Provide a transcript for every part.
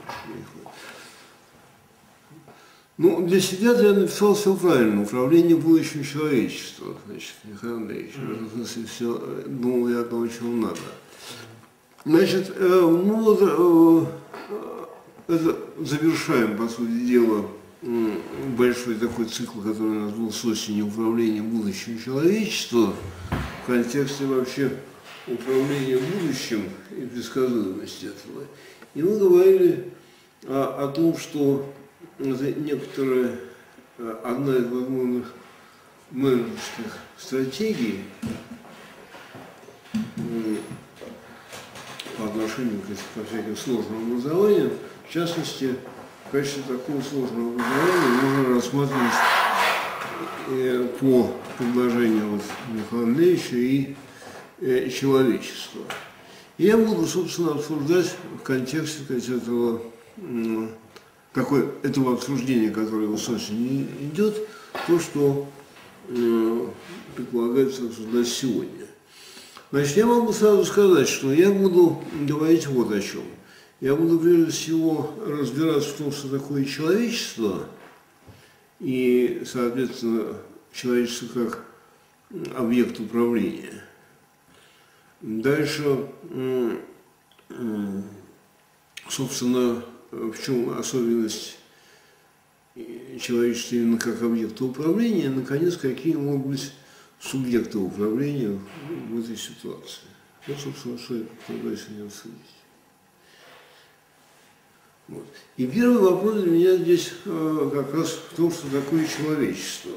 Ну, для себя я написал все правильно. Управление будущим человечества, значит, Михаил Андреевич. В этом смысле все, думал я, того, чего надо. Значит, мы вот это завершаем, по сути дела, большой такой цикл, который у нас был с осени управления будущим человечества, в контексте вообще управления будущим и предсказуемости этого. И мы говорили о том, что некоторые, одна из возможных менеджерских стратегий по отношению к всяким сложным образованиям, в частности, в качестве такого сложного образования можно рассматривать по предложению вот Михаила Андреевича и человечества. И я буду, собственно, обсуждать в контексте этого обсуждения, которое в осени идет, то, что предполагается обсуждать сегодня. Значит, я могу сразу сказать, что я буду говорить вот о чем. Я буду прежде всего разбираться в том, что такое человечество, и, соответственно, человечество как объект управления. Дальше, собственно, в чем особенность человечества именно как объекта управления, наконец, какие могут быть субъекты управления в этой ситуации. Вот, собственно, что я предлагаю сегодня обсудить. Вот. И первый вопрос для меня здесь как раз в том, что такое человечество.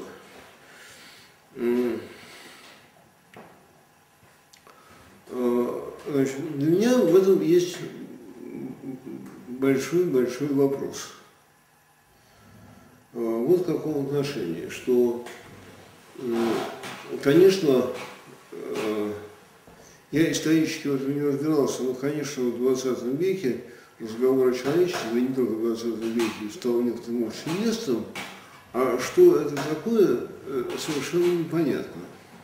Значит, для меня в этом есть большой вопрос. Вот в каком отношении, что, конечно, я исторически в этом не разбирался, но, конечно, в 20 веке разговор о человечестве, и не только в 20 веке, стал некоторым общим местом, а что это такое, совершенно непонятно.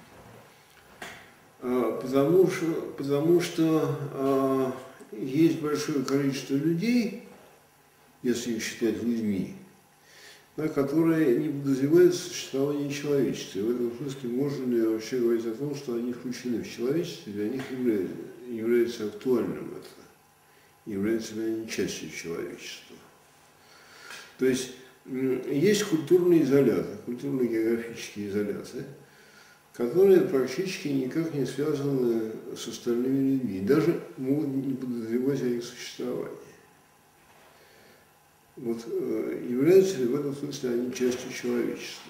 Потому что есть большое количество людей, если их считать людьми, да, которые не подозревают существование человечества. И в этом смысле можно ли вообще говорить о том, что они включены в человечество, для них является актуальным это, являются ли они частью человечества. То есть есть культурные изоляты, культурно-географические изоляты, которые практически никак не связаны с остальными людьми, даже могут не подозревать о их существовании. Вот являются ли в этом смысле они частью человечества?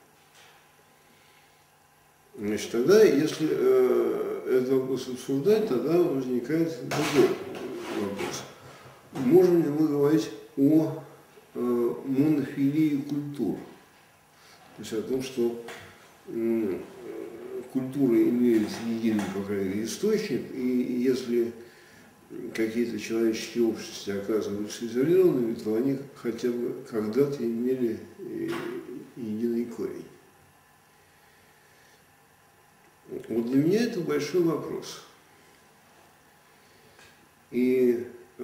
Значит, тогда, если этот вопрос обсуждать, тогда возникает другой вопрос. Можем ли мы говорить о монофилии культур? То есть о том, что культуры имеют единый, по крайней мере, источник, и если какие-то человеческие общества оказываются изолированными, то они хотя бы когда-то имели единый корень. Вот для меня это большой вопрос. И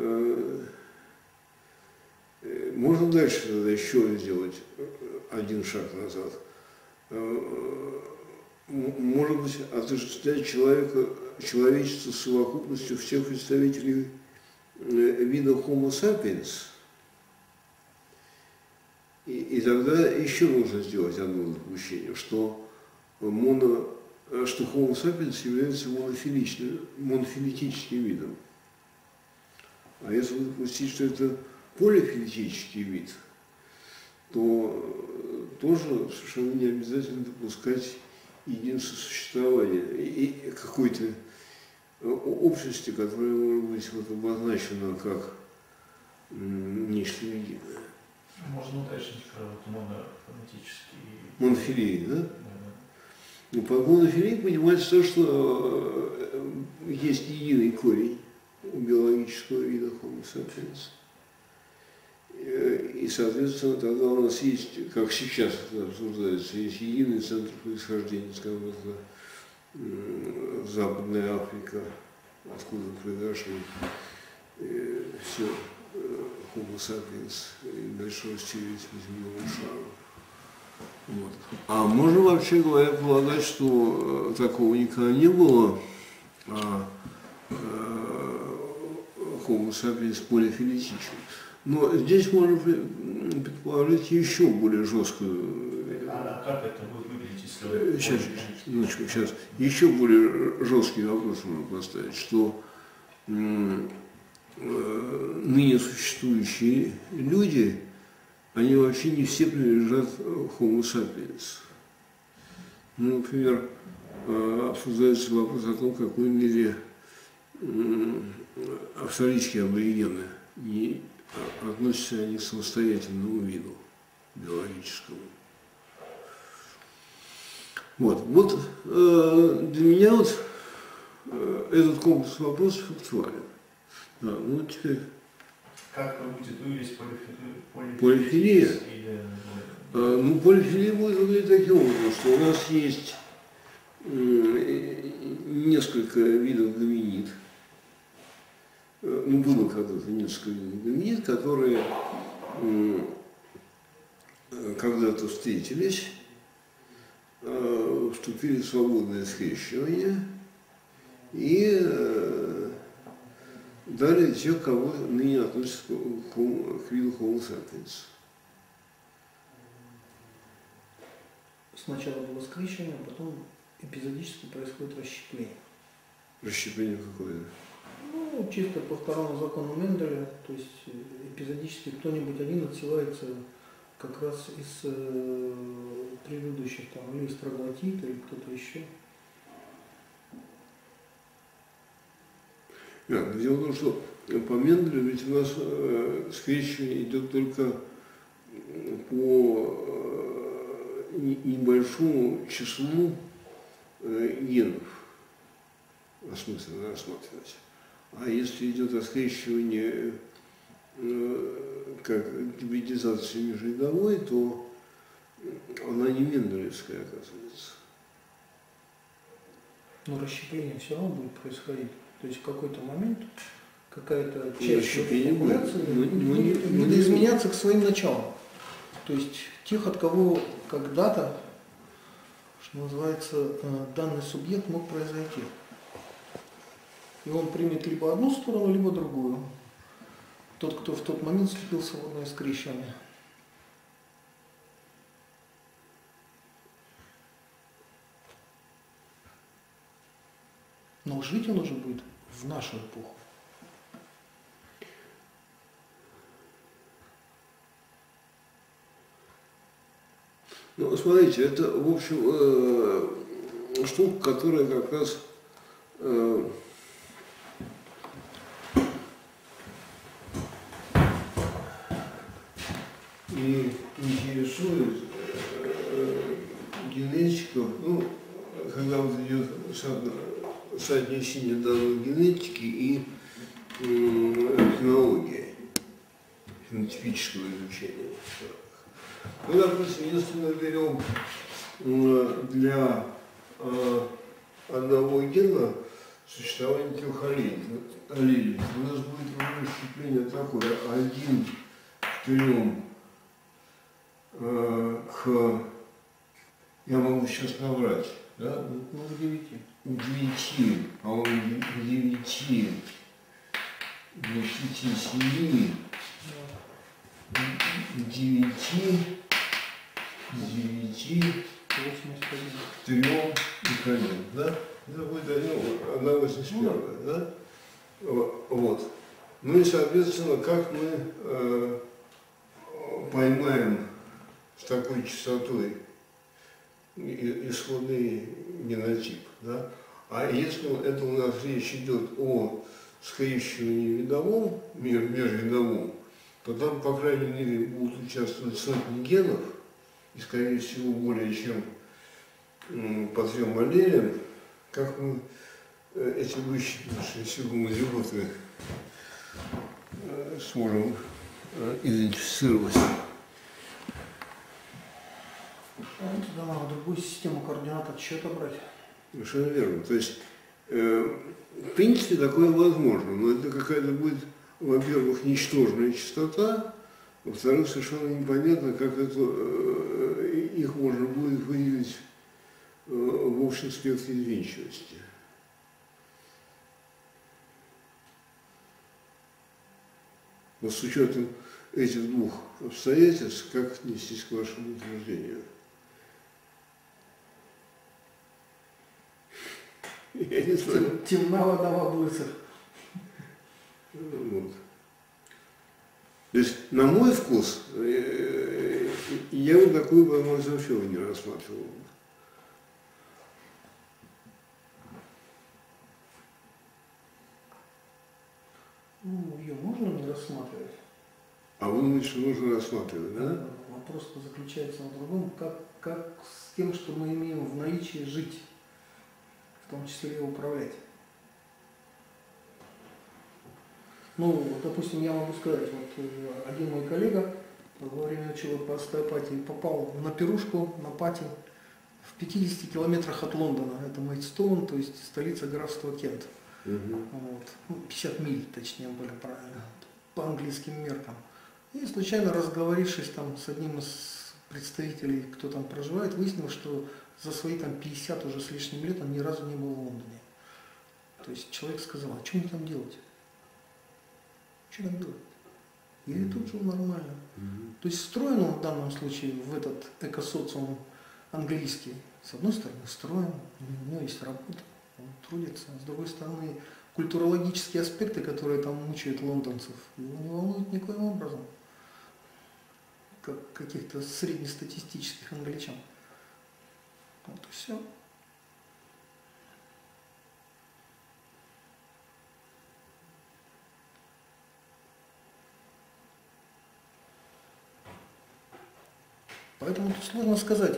можно дальше тогда еще сделать один шаг назад. Может быть, отождествлять человечество с совокупностью всех представителей вида Homo sapiens. И тогда еще нужно сделать одно допущение, что Homo sapiens является монофилетическим видом. А если допустить, что это полифилетический вид, то тоже совершенно не обязательно допускать единство существования и какой-то общности, которое может быть вот обозначено как нечто единое. Можно уточнить про монофонетический. Монофилия, да? Ну, под монофилией понимается то, что есть единый корень у биологического вида Homo sapiens. И, соответственно, тогда у нас есть, как сейчас это обсуждается, есть единый центр происхождения, скажем, это Западная Африка, откуда произошли все Homo sapiens и большого стиля земного шара. Вот. А можно вообще говоря полагать, что такого никогда не было, Homo sapiens полифилетичен. Но здесь можно предположить еще более жесткую. А как это будет выглядеть, если... Сейчас. Еще более жесткий вопрос можно поставить, что ныне существующие люди, они вообще не все принадлежат Homo sapiens. Ну, например, обсуждается вопрос о том, в какой мере австралийские аборигены не относятся они к самостоятельному виду биологическому. Вот для меня этот комплекс вопросов актуален. Да, ну теперь. Как будет выглядеть полифилия? Ну, полифилия будет выглядеть таким образом, что у нас есть несколько видов гоминид. Ну, было когда-то несколько видов гоминид, которые когда-то встретились, вступили в свободное скрещивание и дали тех, кого ныне относятся к виду Homo sapiens. Сначала было скрещивание, а потом эпизодически происходит расщепление. Расщепление какое? Ну, чисто по второму закону Менделя, то есть эпизодически кто-нибудь один отсылается как раз из предыдущих, там, или из троглодита, или кто-то еще. Дело в том, что по Менделю ведь у нас скрещивание идет только по небольшому числу генов, осмысленно рассматривать. А если идет скрещивание как гибридизация межвидовой, то она не мендельевская, оказывается. Но расщепление все равно будет происходить. То есть в какой-то момент какая-то часть популяции будет видоизменяться к своим началам. То есть тех, от кого когда-то, что называется, данный субъект мог произойти. И он примет либо одну сторону, либо другую. Тот, кто в тот момент вступил в свободное скрещивание. Но жить он уже будет в нашу эпоху. Ну, смотрите, это, в общем, штука, которая как раз и интересует генетиков, ну, когда вот идет соотнесение данных генетики и фенологии, фенотипического изучения. Ну, допустим, если мы берем для одного гена существование 3 аллелей, у нас будет расщепление такое: 1 к 3 я могу сейчас набрать, да? Ну, к 9. К 9, а он к 9, 27, 9, 3 и конец, да? Это будет 1,81, да? Вот. Ну и, соответственно, как мы поймаем с такой частотой исходный генотип, да? А если это у нас речь идет о скрещивании видовом, межвидовом, то там, по крайней мере, будут участвовать сотни генов, и, скорее всего, более чем по 3 аллелям, как мы эти выщепившиеся гомозиготы сможем идентифицировать. Тогда надо другую систему координат отсчета брать. Совершенно верно. То есть, в принципе, такое возможно, но это какая-то будет во-первых, ничтожная частота, во-вторых, совершенно непонятно, как это, их можно будет выявить в общем спектре изменчивости. Вот с учетом этих двух обстоятельств, как отнестись к вашему утверждению? Я не знаю. Темна вода в облысах. Вот. То есть, на мой вкус, я вот такую возможность вообще не рассматривал. Ну, ее можно не рассматривать. А вы думаете, что нужно рассматривать, да? Вопрос заключается в другом, как с тем, что мы имеем в наличии, жить, в том числе и управлять. Ну, допустим, я могу сказать, вот один мой коллега во время учебы по остеопатии попал на пирушку, на пати в 50 километрах от Лондона. Это Мейдстоун, то есть столица графства Кент. Вот. 50 миль, точнее, более правильно, по английским меркам. И случайно разговорившись там с одним из представителей, кто там проживает, выяснилось, что за свои там 50 уже с лишним лет он ни разу не был в Лондоне. То есть человек сказал, а что мне там делать? Что там делать? Я и тут жил нормально. То есть встроен он в данном случае в этот экосоциум английский. С одной стороны встроен, у него есть работа, он трудится. С другой стороны, культурологические аспекты, которые там мучают лондонцев, его не волнуют никоим образом, как каких-то среднестатистических англичан. Вот и все. Поэтому тут сложно сказать,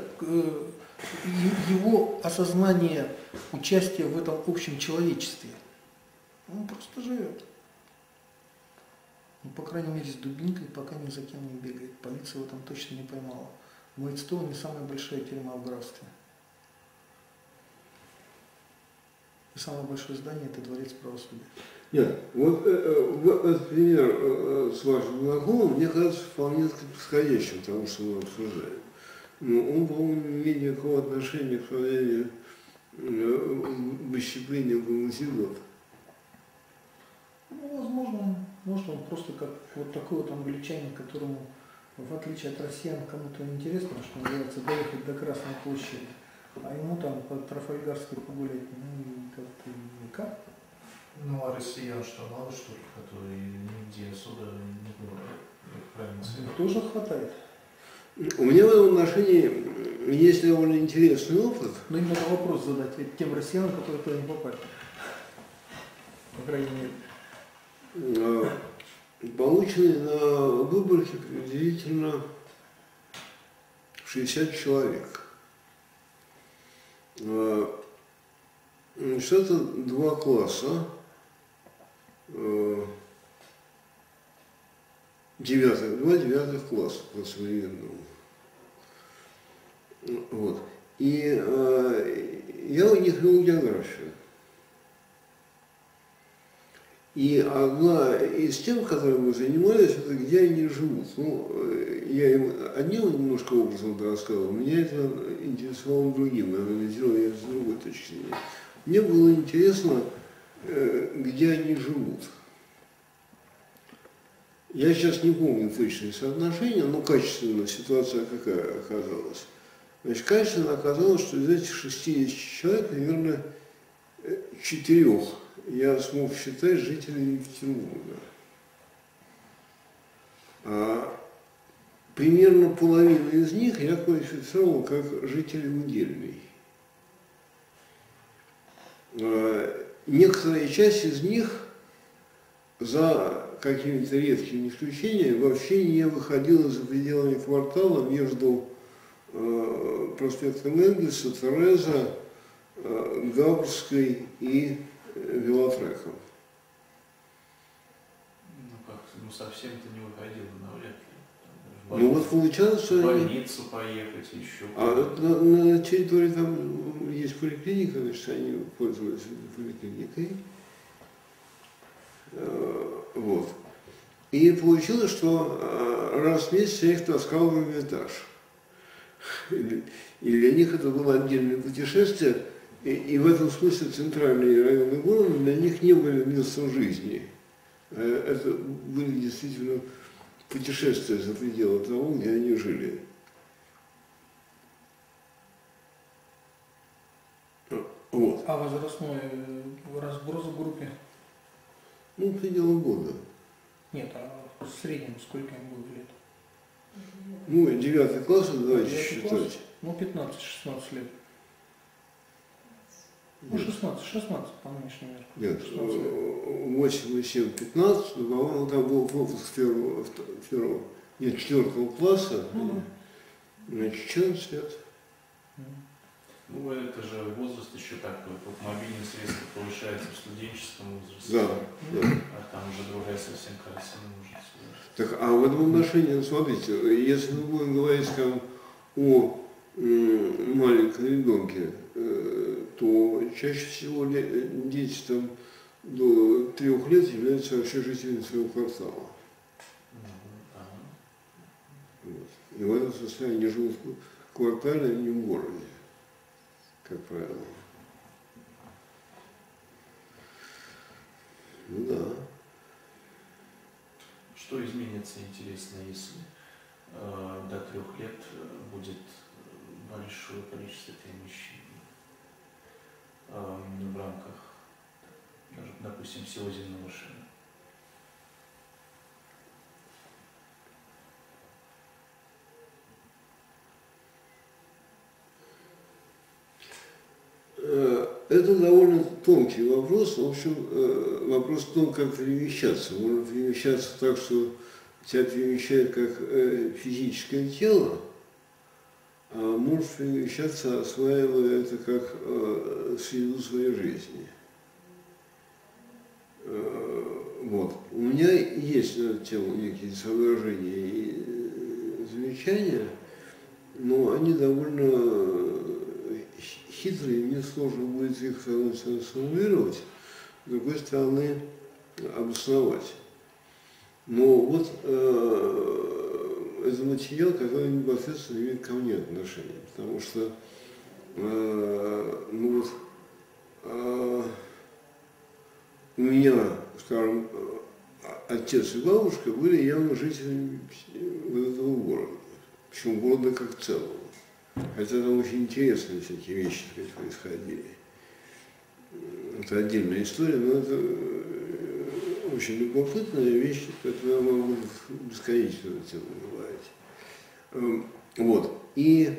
его осознание участия в этом общем человечестве. Он просто живет. Ну, по крайней мере, с дубинкой пока ни за кем не бегает. Полиция его там точно не поймала. Мейдстоун не самая большая тюрьма в графстве. И самое большое здание – это дворец правосудия. Нет, вот этот пример с вашим знакомым, мне кажется, вполне подходящим тому, что мы обсуждаем. Но он, по-моему, не имеет никакого отношения к проведению высчисления в институт. Ну, возможно, может он просто как вот такой вот англичанин, которому, в отличие от россиян, кому-то интересно, что называется, доехать до Красной площади, а ему там по Трафальгарской погулять, ну, как-то никак. Ну, а россиян что, мало что ли, которые нигде особо не бывают, правильно сказать? Тоже хватает. У меня в этом отношении есть довольно интересный опыт. Но им надо вопрос задать тем россиянам, которые туда не попали. По крайней мере. Полученный на выборке приблизительно 60 человек. Что-то два класса. Два девятых класса по современному. Вот. И я у них вел географию. И одна из тем, которой мы занимались, это где они живут. Ну, я им одним немножко образом рассказывал, меня это интересовало другим, анализировал я с другой точки зрения. Мне было интересно, где они живут. Я сейчас не помню точные соотношения, но качественно ситуация какая оказалась. Значит, качественно оказалось, что из этих 60 человек, наверное, 4 я смог считать жителями Екатеринбурга. А примерно половину из них я квалифицировал как жители удельной. Некоторая часть из них, за какими-то редкими исключениями, вообще не выходила за пределами квартала между проспектом Энгельса, Тереза, Габрской и велотреком. Ну как, ну совсем-то не выходило, навряд ли. Ну вот получалось, что в больницу поехать еще. На территории там есть поликлиника, значит, они пользовались этой поликлиникой. Вот. И получилось, что раз в месяц я их таскал в Эрмитаж. И для них это было отдельное путешествие, и в этом смысле центральные районы города для них не были местом жизни. Это были действительно путешествия за пределы того, где они жили. Вот. А возрастной разброс в группе? Ну, пределы года. Нет, а в среднем сколько им было лет? Ну, 9 класс, давайте 9 считать. класс? Ну, 15-16 лет. Ну, 16 по нынешнему мерку. Нет, 8 и 7, 15, но, по-моему, там был пропуск первого, нет, 4 класса, значит, 14 лет. Ну, это же возраст еще такой, вот мобильные средства повышаются в студенческом возрасте. Да, да. А там уже другая совсем картина нужна. Так, а в этом отношении, ну, смотрите, если мы будем говорить, скажем, о маленьком ребенке, то чаще всего дети там до 3 лет являются вообще жителями своего квартала. Вот. И в этом состоянии они живут в квартале, а не в городе, как правило. Ну да. Что изменится, интересно, если до 3 лет будет большое количество перемещений в рамках, даже, допустим, всего земного шара? Это довольно тонкий вопрос. В общем, вопрос в том, как перемещаться. Можно перемещаться так, что тебя перемещает как физическое тело, а можешь перемещаться, осваивая это как среду своей жизни. Вот. У меня есть на эту тему некие соображения и замечания, но они довольно хитрые, мне сложно будет их, с одной стороны, сформулировать, с другой стороны, обосновать. Но вот это материал, который непосредственно имеет ко мне отношение, потому что ну вот, у меня, скажем, отец и бабушка были явно жителями этого города, причем города как целого. Хотя там очень интересные всякие вещи, так сказать, происходили. Это отдельная история, но это очень любопытная вещь, которую я могу бесконечно на тему говорить. Вот. И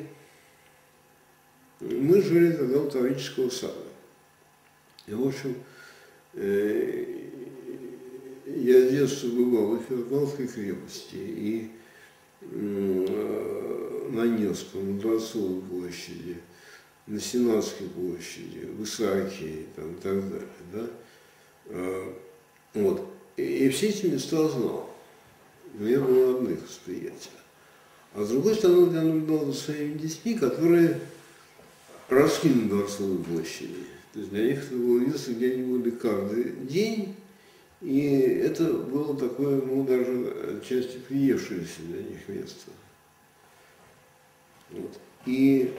мы жили тогда у Таврического сада. И, в общем, я с детства бывал в Петропавловской крепости, и на Невском, на Дворцовой площади, на Сенатской площади, в Исаакии там, и так далее. Да? Вот. И все эти места знал. У меня было родных восприятия. А с другой стороны, я наблюдал за своими детьми, которые росли на Дворцовой площади. То есть для них это было место, где они были каждый день, и это было такое, ну, даже отчасти приевшееся для них место. Вот. И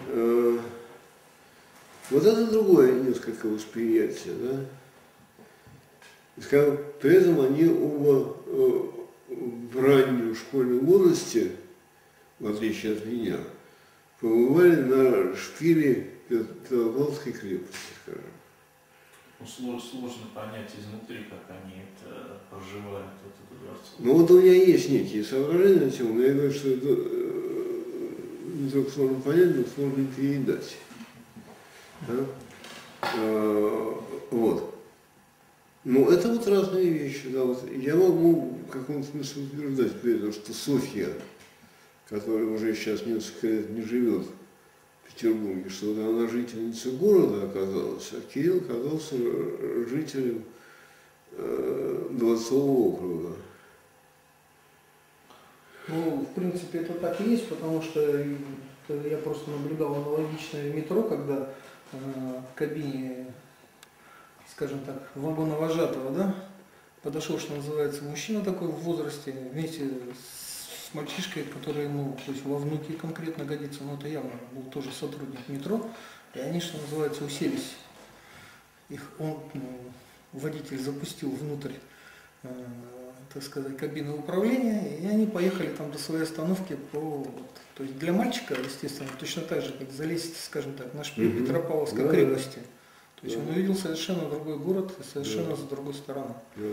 вот это другое несколько восприятие, да. И, скажем, при этом они оба в раннем школьном возрасте, в отличие от меня, побывали на шпиле Петропавловской крепости, скажем. Ну, сложно понять изнутри, как они это проживают, вот это дворцо. Ну вот у меня есть некие соображения на тему, но я говорю, что это не только сложно понять, но сложно передать. Да? Вот. Но это вот разные вещи. Да, вот я могу в каком-то смысле утверждать при этом, что Софья, которая уже сейчас несколько лет не живет в Петербурге, что она жительница города оказалась, а Кирилл оказался жителем Дворцового округа. Ну, в принципе, это так и есть, потому что я просто наблюдал аналогичное в метро, когда в кабине, скажем так, вагоновожатого, да, подошел, что называется, мужчина такой в возрасте, вместе с мальчишкой, который ему, то есть во внуки конкретно годится, но это явно был тоже сотрудник метро, и они, что называется, уселись. Водитель запустил внутрь, так сказать, кабины управления, и они поехали там до своей остановки то есть для мальчика, естественно, точно так же, как залезть, скажем так, на шпиль Петропавловской крепости. То есть он увидел совершенно другой город и совершенно с другой стороны.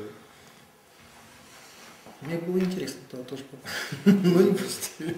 Мне было интересно туда тоже попасть, но не пустили.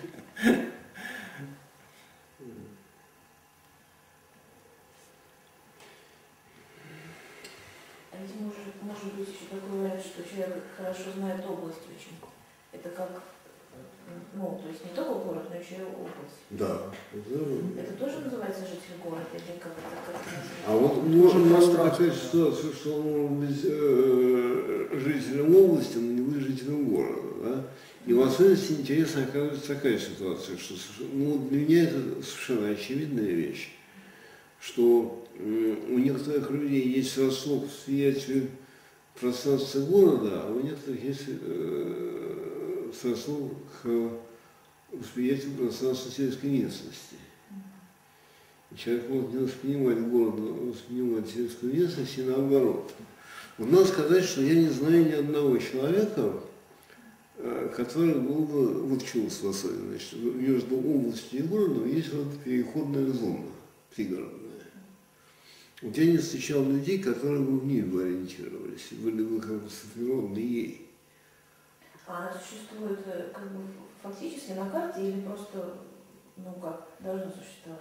А ведь может быть еще такой вариант, что человек хорошо знает область очень. Это как, то есть не только город, но еще и область. Да. Это тоже называется житель города или как это называется? А вот можно такая ситуация, что он может быть жителем области, но не быть жителем города. Да? И в особенности интересно оказывается такая ситуация, что для меня это совершенно очевидная вещь, что у некоторых людей есть сродство к восприятию пространства города, а у некоторых есть сродство к восприятию пространства сельской местности. И человек может не воспринимать город, но воспринимать сельскую местность и наоборот. Вот надо сказать, что я не знаю ни одного человека, который был бы учился в особенности. Между областью и городом есть вот переходная зона пригородная. Вот я не встречал людей, которые бы в ней бы ориентировались, были бы как бы сформированы ей. А она существует как бы фактически на карте или просто, как, должна существовать?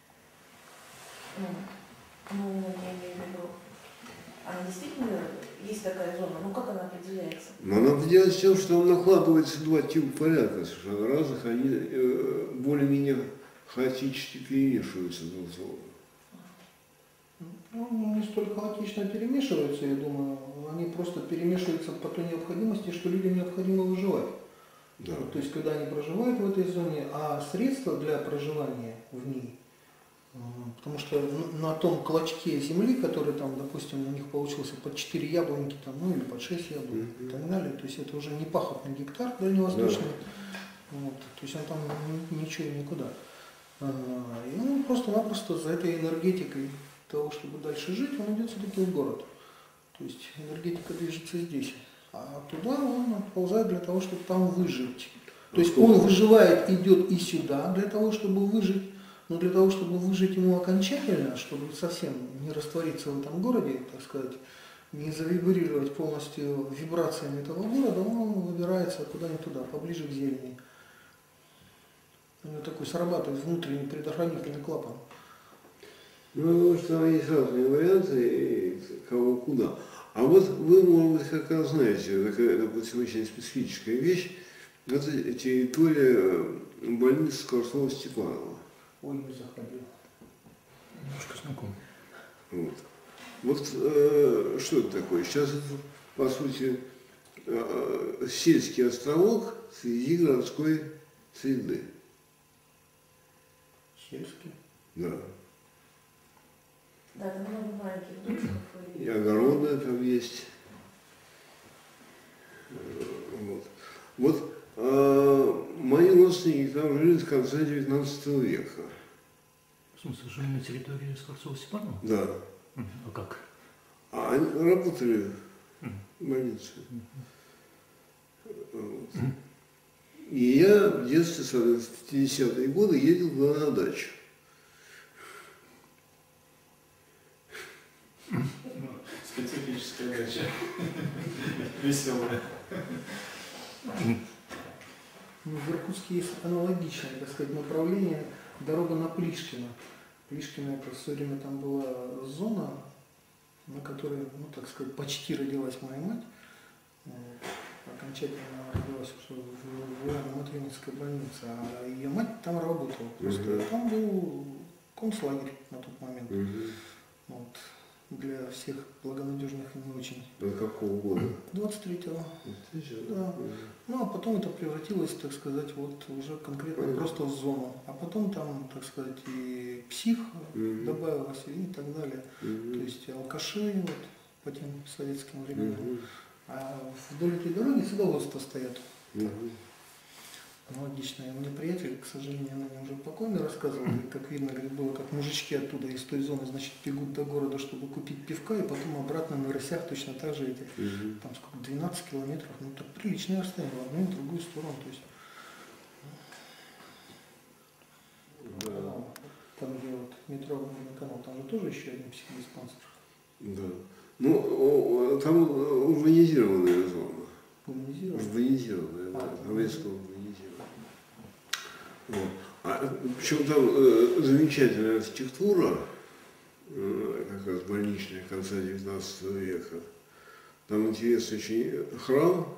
Я имею в виду, она действительно есть такая зона, как она определяется? Она определяется тем, что там накладывается два типа порядка совершенно разных, они более-менее хаотически перемешиваются друг с другом. Не столь хаотично перемешиваются, я думаю, они просто перемешиваются по той необходимости, что людям необходимо выживать. Да. То есть, когда они проживают в этой зоне, а средства для проживания в ней, потому что на том клочке земли, который там, допустим, у них получился под 4 яблоньки, или под 6 яблонь и так далее, то есть это уже не пахотный гектар дальневосточный, то есть он там ничего никуда. И он просто-напросто за этой энергетикой того, чтобы дальше жить, он идет все-таки в город. То есть энергетика движется здесь. А туда он отползает для того, чтобы там выжить. То есть он выживает, идет и сюда для того, чтобы выжить. Но для того, чтобы выжить ему окончательно, чтобы совсем не раствориться в этом городе, так сказать, не завибрировать полностью вибрациями этого города, он выбирается куда-нибудь туда, поближе к зелени. У него такой срабатывает внутренний предохранительный клапан. Потому что там есть разные варианты, кого куда. А вот вы, может быть, как раз знаете, такая, допустим, очень специфическая вещь, это территория больницы Скворцова-Степанова. Ой, не заходил. Немножко знаком. Вот что это такое? Сейчас это, по сути, сельский островок среди городской среды. Сельский? Да. Да, там много маленьких домиков. И огороды там есть. Вот мои родственники там жили с конца 19 века. В смысле, жили на территории Скворцова-Степанова? Да. А как? А они работали в больнице. И я в детстве, в 50-е годы, ездил туда на дачу. Специфическая дача. Веселая. В Иркутске есть аналогичное, так сказать, направление, дорога на Плишкино. Плишкино, это в свое время там была зона, на которой, так сказать, почти родилась моя мать. Окончательно родилась уже в Иоанно-Матрёнинской больнице, а ее мать там работала. Просто там был концлагерь на тот момент. Для всех благонадежных и не очень. До какого года? 23-го. Да. А потом это превратилось, так сказать, уже конкретно просто в зону. А потом там, так сказать, и псих добавилось, и так далее. То есть алкаши по тем советским временам. А вдоль этой дороги садоводства стоят. Угу. Аналогичное. Мне приятель, к сожалению, она мне уже покойно рассказывал, и, как видно, говорит, было, как мужички оттуда из той зоны, значит, бегут до города, чтобы купить пивка, и потом обратно на рысях точно так же эти, там сколько, 12 километров, ну так приличное расстояние в одну и в другую сторону, то есть. Да. Там, где вот метро Водный канал, там же тоже еще один психодиспансер. Да. Ну, там урбанизированная зона. Урбанизированная, да. Там резко урбанизированная. Вот. Причем там замечательная архитектура, как раз больничная конца 19 века. Там интересный очень храм.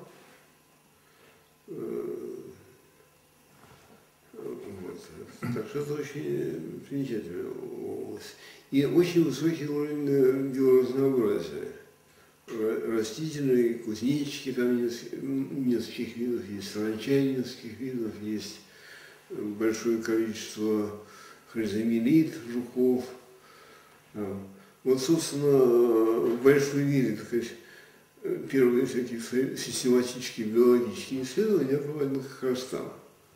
Вот. Так что это очень примечательная область. И очень высокий уровень биоразнообразия. Растительные, кузнечики там нескольких видов, есть саранча нескольких видов, есть большое количество хризомелит, жуков. Вот, собственно, в большой мере, так сказать, первые всякие систематические биологические исследования проводил как раз там.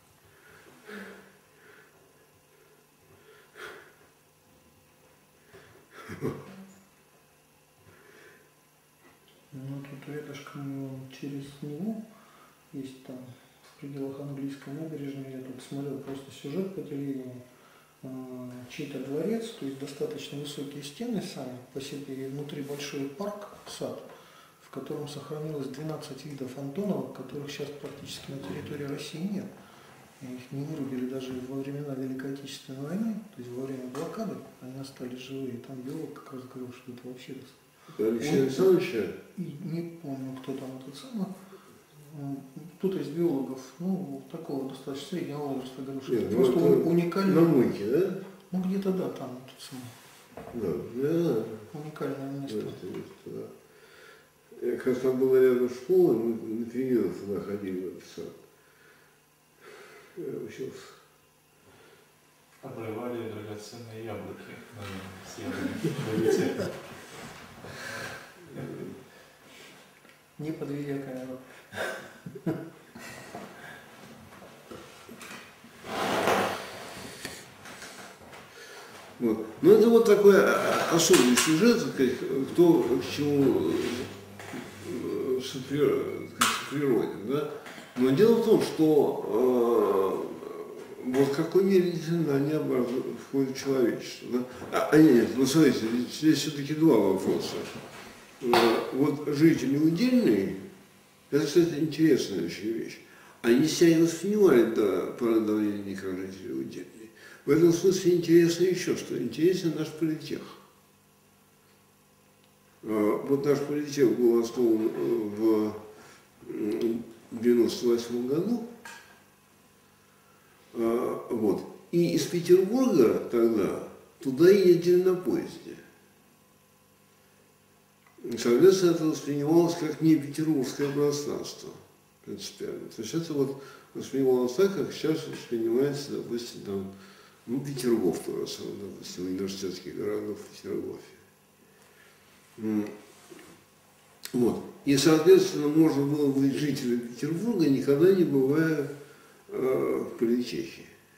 Ну, тут рядышком через него есть там в пределах английской набережной, я тут смотрел просто сюжет по телевидению, чей-то дворец, то есть достаточно высокие стены сами по себе, и внутри большой парк, сад, в котором сохранилось 12 видов антоновок, которых сейчас практически на территории России нет. Их не вырубили даже во времена Великой Отечественной войны, то есть во время блокады они остались живые. Там биолог как раз говорил, что это вообще... Алексея Александровича? Не помню, кто там этот самый. Кто-то из биологов, ну, такого достаточно среднего возраста, говорил, что это просто уникальное. На Мойке, да? Ну, где-то да, там тот самый. Да. Уникальное место. Да. Как там была рядом школа, мы на переменах туда ходили в сад. Я учился. Обрывали драгоценные яблоки, наверное, с яблоками. Не подведя камеру. Вот. Ну, это вот такой особый сюжет, кто к чему соприроден, да? Но дело в том, что вот в какой мере действительно они входят в человечество, да? Нет, ну смотрите, здесь все-таки два вопроса. Вот жители удельные, это, кстати, интересная очень вещь, они себя не воспринимали до поры давления как жители удельные. В этом смысле интересно еще, что интересен наш политех. Вот наш политех был основан в 1998 году. Вот. И из Петербурга тогда туда ездили на поезде. Соответственно, это воспринималось как не петербургское пространство принципиально. То есть это вот воспринималось так, как сейчас воспринимается, допустим, там, ну, Петергоф, тоже самое, допустим, университетских городов Петергофе. Вот. И, соответственно, можно было быть жителем Петербурга, никогда не бывая в политехе.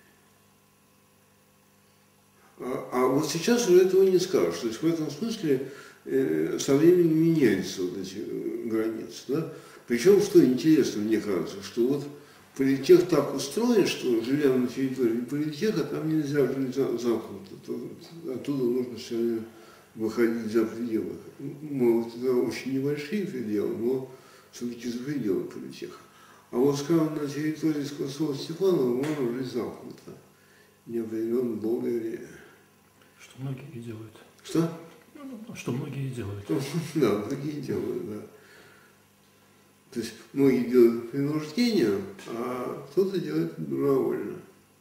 А вот сейчас уже этого не скажешь. То есть в этом смысле со временем меняются вот эти границы. Да? Причем, что интересно, мне кажется, что вот политех так устроен, что, живя на территории политеха, там нельзя жить замкнуто. Оттуда нужно все время выходить за пределы. Может, это очень небольшие пределы, но все-таки за пределы политеха. А вот, скажем, на территории Скворцова-Степанова можно жить замкнуто. Неопределенно долгое время. Что многие и делают. Что? Что многие и делают. Да, многие делают, да. То есть многие делают принуждением, а кто-то делает добровольно.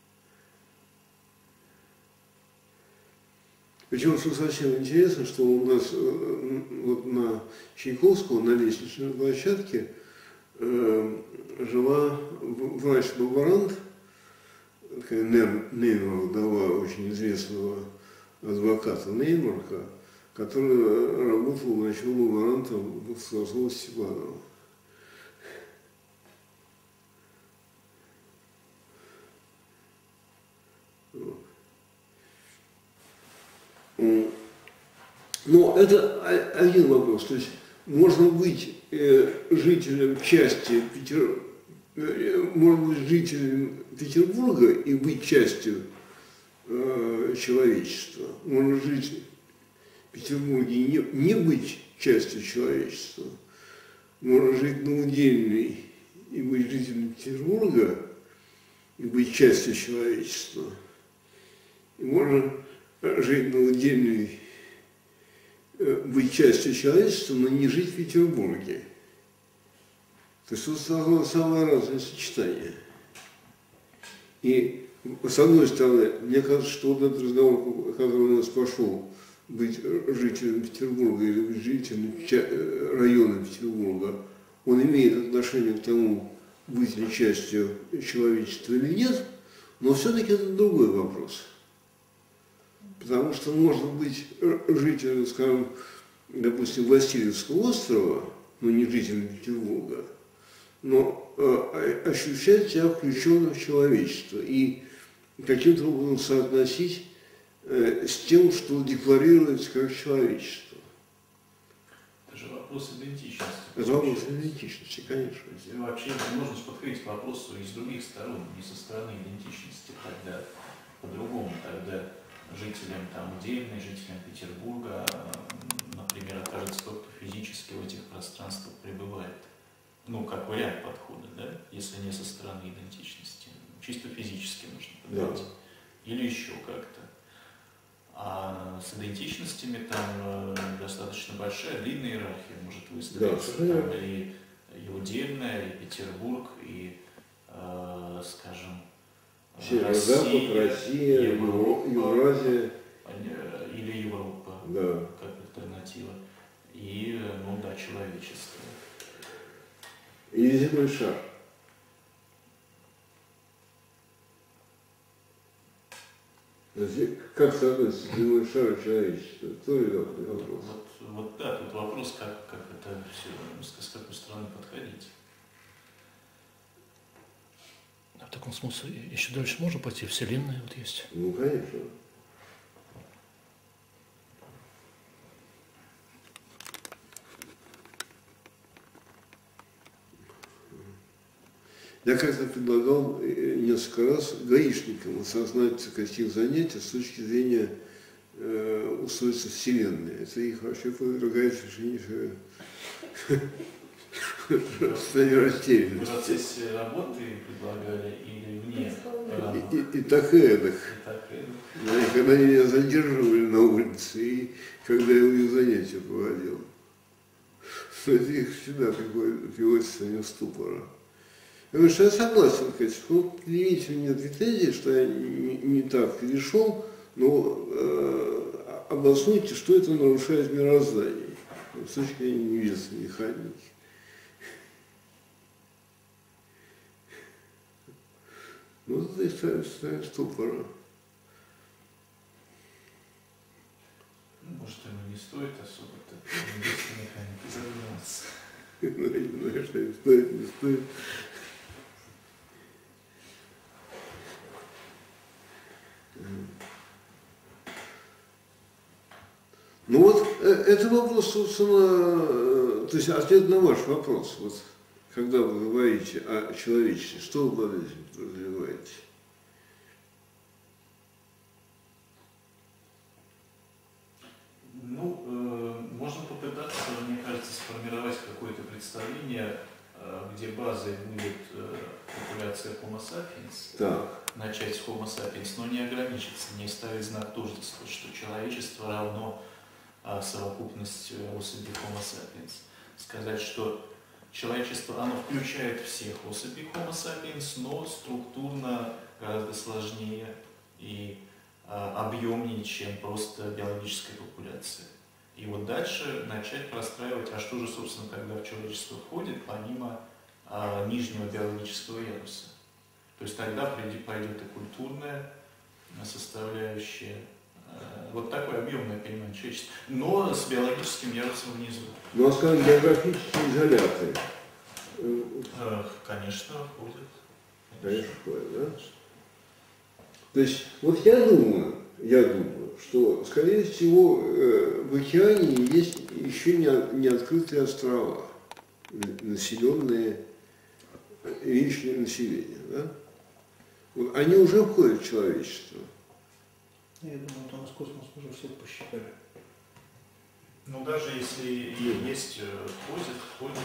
Причем, что совсем интересно, что у нас вот на Чайковского, на лестничной площадке, жила врач-лаборант, такая Неймар, вдова очень известного адвоката Неймарка, который работал ночным лаборантом в Сосновом Степаново. Но это один вопрос. То есть можно быть жителем части можно быть жителем Петербурга и быть частью человечества. Можно жить в Петербурге и не быть частью человечества. Можно жить на удельной и быть жителем Петербурга и быть частью человечества. И можно жить на удельной, быть частью человечества, но не жить в Петербурге. То есть вот самое разное сочетание. И с одной стороны, мне кажется, что вот этот разговор, который у нас пошел, быть жителем Петербурга или быть жителем района Петербурга, он имеет отношение к тому, быть ли частью человечества или нет, но все-таки это другой вопрос. Потому что можно быть жителем, скажем, допустим, Васильевского острова, но не жителем Петербурга, но ощущать себя включенным в человечество и каким-то образом соотносить с тем, что декларируется как человечество. Это же вопрос идентичности. Это вопрос идентичности, конечно. Вообще можно подходить к вопросу и с других сторон, не со стороны идентичности, тогда по-другому, тогда жителям там удельной, жителям Петербурга, например, окажется тот, кто физически в этих пространствах пребывает. Ну, как вариант подхода, да, если не со стороны идентичности. Чисто физически нужно подойти. Да. Или еще как-то. А с идентичностями там достаточно большая, длинная иерархия может выстроиться. Да, там и удельная, и Петербург, и, скажем, Северо-Запад, Россия, Европа, Евразия. Или Европа, да, как альтернатива. И, ну да, человечество. Или земной шар. Как соотносится земной шар и человечество? Кто это вопрос? Вот да, тут вопрос, как это все, с какой стороны подходить. В таком смысле еще дальше можно пойти, Вселенная вот есть. Ну, конечно. Я как-то предлагал несколько раз гаишникам осознать каких занятий с точки зрения устройства Вселенной. Это их вообще подвергает совершеннейшее состояние растерянности. В процессе работы предлагали или вне? И так и эдак. И когда меня задерживали на улице, и когда я у них занятия проводил. Их всегда приводит в состояние ступора. Потому что я согласен, вот имейте у меня претензии, что я не так перешел, но обоснуйте, что это нарушает мироздание с точки зрения небесной механики. Ну, это и ставит ступора. Может, ему не стоит особо-то небесной механикой заниматься. Ну, я не знаю, что стоит, не стоит. Ну вот, это вопрос, собственно, то есть ответ на ваш вопрос, вот, когда вы говорите о человечестве, что вы под этим подразумеваете? Ну, можно попытаться, мне кажется, сформировать какое-то представление, где базой будет популяция Homo sapiens. Так. Начать с Homo sapiens, но не ограничиться, не ставить знак тождества, что человечество равно совокупность особей Homo sapiens. Сказать, что человечество, оно включает всех особей Homo sapiens, но структурно гораздо сложнее и объемнее, чем просто биологическая популяция. И вот дальше начать простраивать, а что же, собственно, тогда в человечество входит, помимо нижнего биологического яруса. То есть тогда пойдет и культурная составляющая, Вот такое объемное понимание человечества. Но с биологическим ярусом внизу. Ну, а скажем, географические изоляции. Конечно, ходят. Конечно, ходят, да? То есть, вот я думаю, что, скорее всего, в океане есть еще не открытые острова, населенные лишнее население, да? Вот они уже входят в человечество. Я думаю, там из космоса уже всех посчитали. Ну, даже если и есть, ходят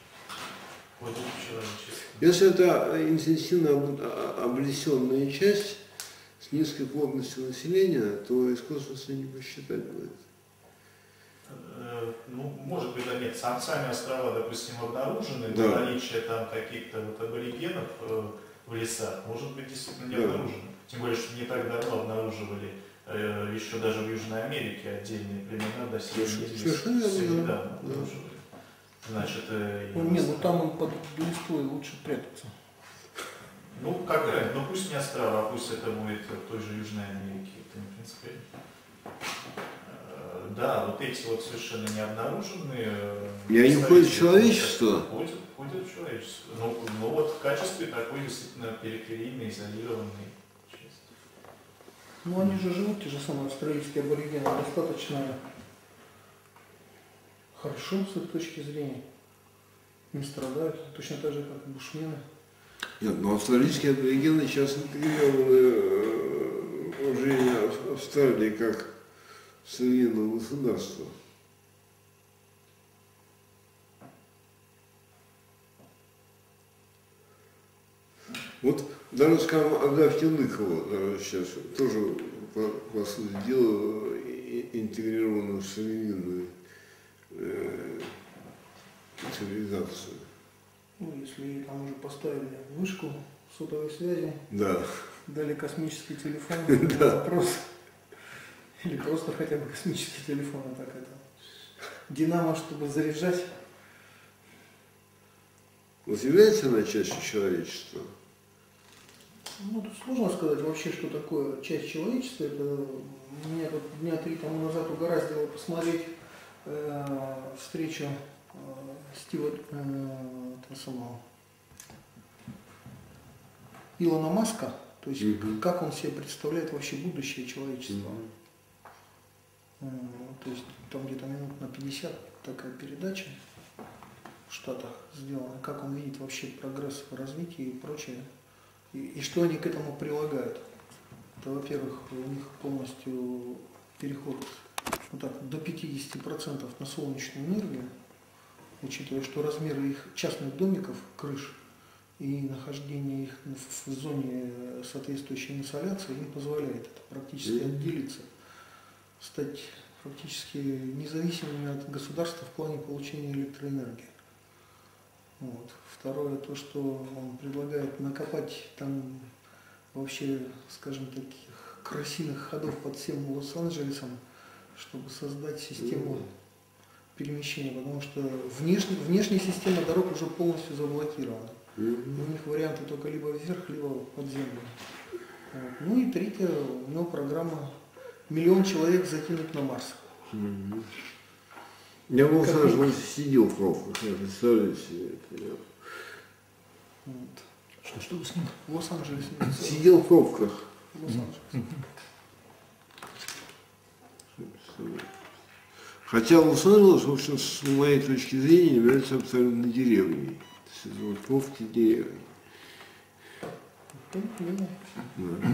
в человечество. Если это интенсивно облесенная часть с низкой плотностью населения, то из космоса не посчитать будет. Ну, может быть, да, нет. Сами острова, допустим, обнаружены, Да. но наличие там каких-то вот аборигенов в лесах, может быть, действительно не Да. обнаружено. Тем более, что не так давно обнаруживали еще даже в Южной Америке отдельные племена до сих пор Совершенно недавно да. обнаруживали. Значит, Ну там им под листвой лучше прятаться. ну, как вариант, ну пусть не острова, а пусть это будет в той же Южной Америке. Это, в принципе, да, вот эти вот совершенно не обнаруженные. И они входят в человечество? Входят в человечество. Ну вот в качестве такой действительно периферийной, изолированной части. Ну они же живут, те же самые австралийские аборигены, достаточно хорошо с их точки зрения. Не страдают, точно так же, как и бушмены. Нет, но австралийские аборигены сейчас интегрированы уже Австралии как суверенного государства. Вот даже, скажем, Агафья Лыкова даже сейчас тоже, по сути дела, интегрирована в современную цивилизацию. Ну, если ей там уже поставили вышку сотовой связи, Да. дали космический телефон, Да. вопрос. Или просто хотя бы космический телефон, а так это. Динамо, чтобы заряжать. Вот является она частью человечества? Ну, тут сложно сказать вообще, что такое часть человечества. Это меня тут дня 3 тому назад угораздило посмотреть встречу Стива того самого Илона Маска, то есть как он себе представляет вообще будущее человечества. То есть там где-то минут на 50 такая передача в Штатах сделана, как он видит вообще прогресс в развитии и прочее, и что они к этому прилагают. Это, во-первых, у них полностью переход до 50% на солнечную энергию, учитывая, что размеры их частных домиков, крыш и нахождение их в зоне соответствующей инсоляции им позволяет это практически отделиться, стать практически независимыми от государства в плане получения электроэнергии. Вот. Второе, то, что он предлагает накопать там вообще, скажем, таких крысиных ходов под всем Лос-Анджелесом, чтобы создать систему перемещения, потому что внешняя система дорог уже полностью заблокирована. У них варианты только либо вверх, либо под землю. Вот. Ну и третье, у него программа 1 000 000 человек закинуть на Марс. Я в Лос-Анджелесе сидел в пробках, я представляю себе это. Вот. Что вы с ним? В Лос-Анджелесе. Сидел в пробках. В Лос-Анджелесе. Хотя Лос-Анджелес, в общем, с моей точки зрения, является абсолютно деревней. То есть вот пробки деревни. Да.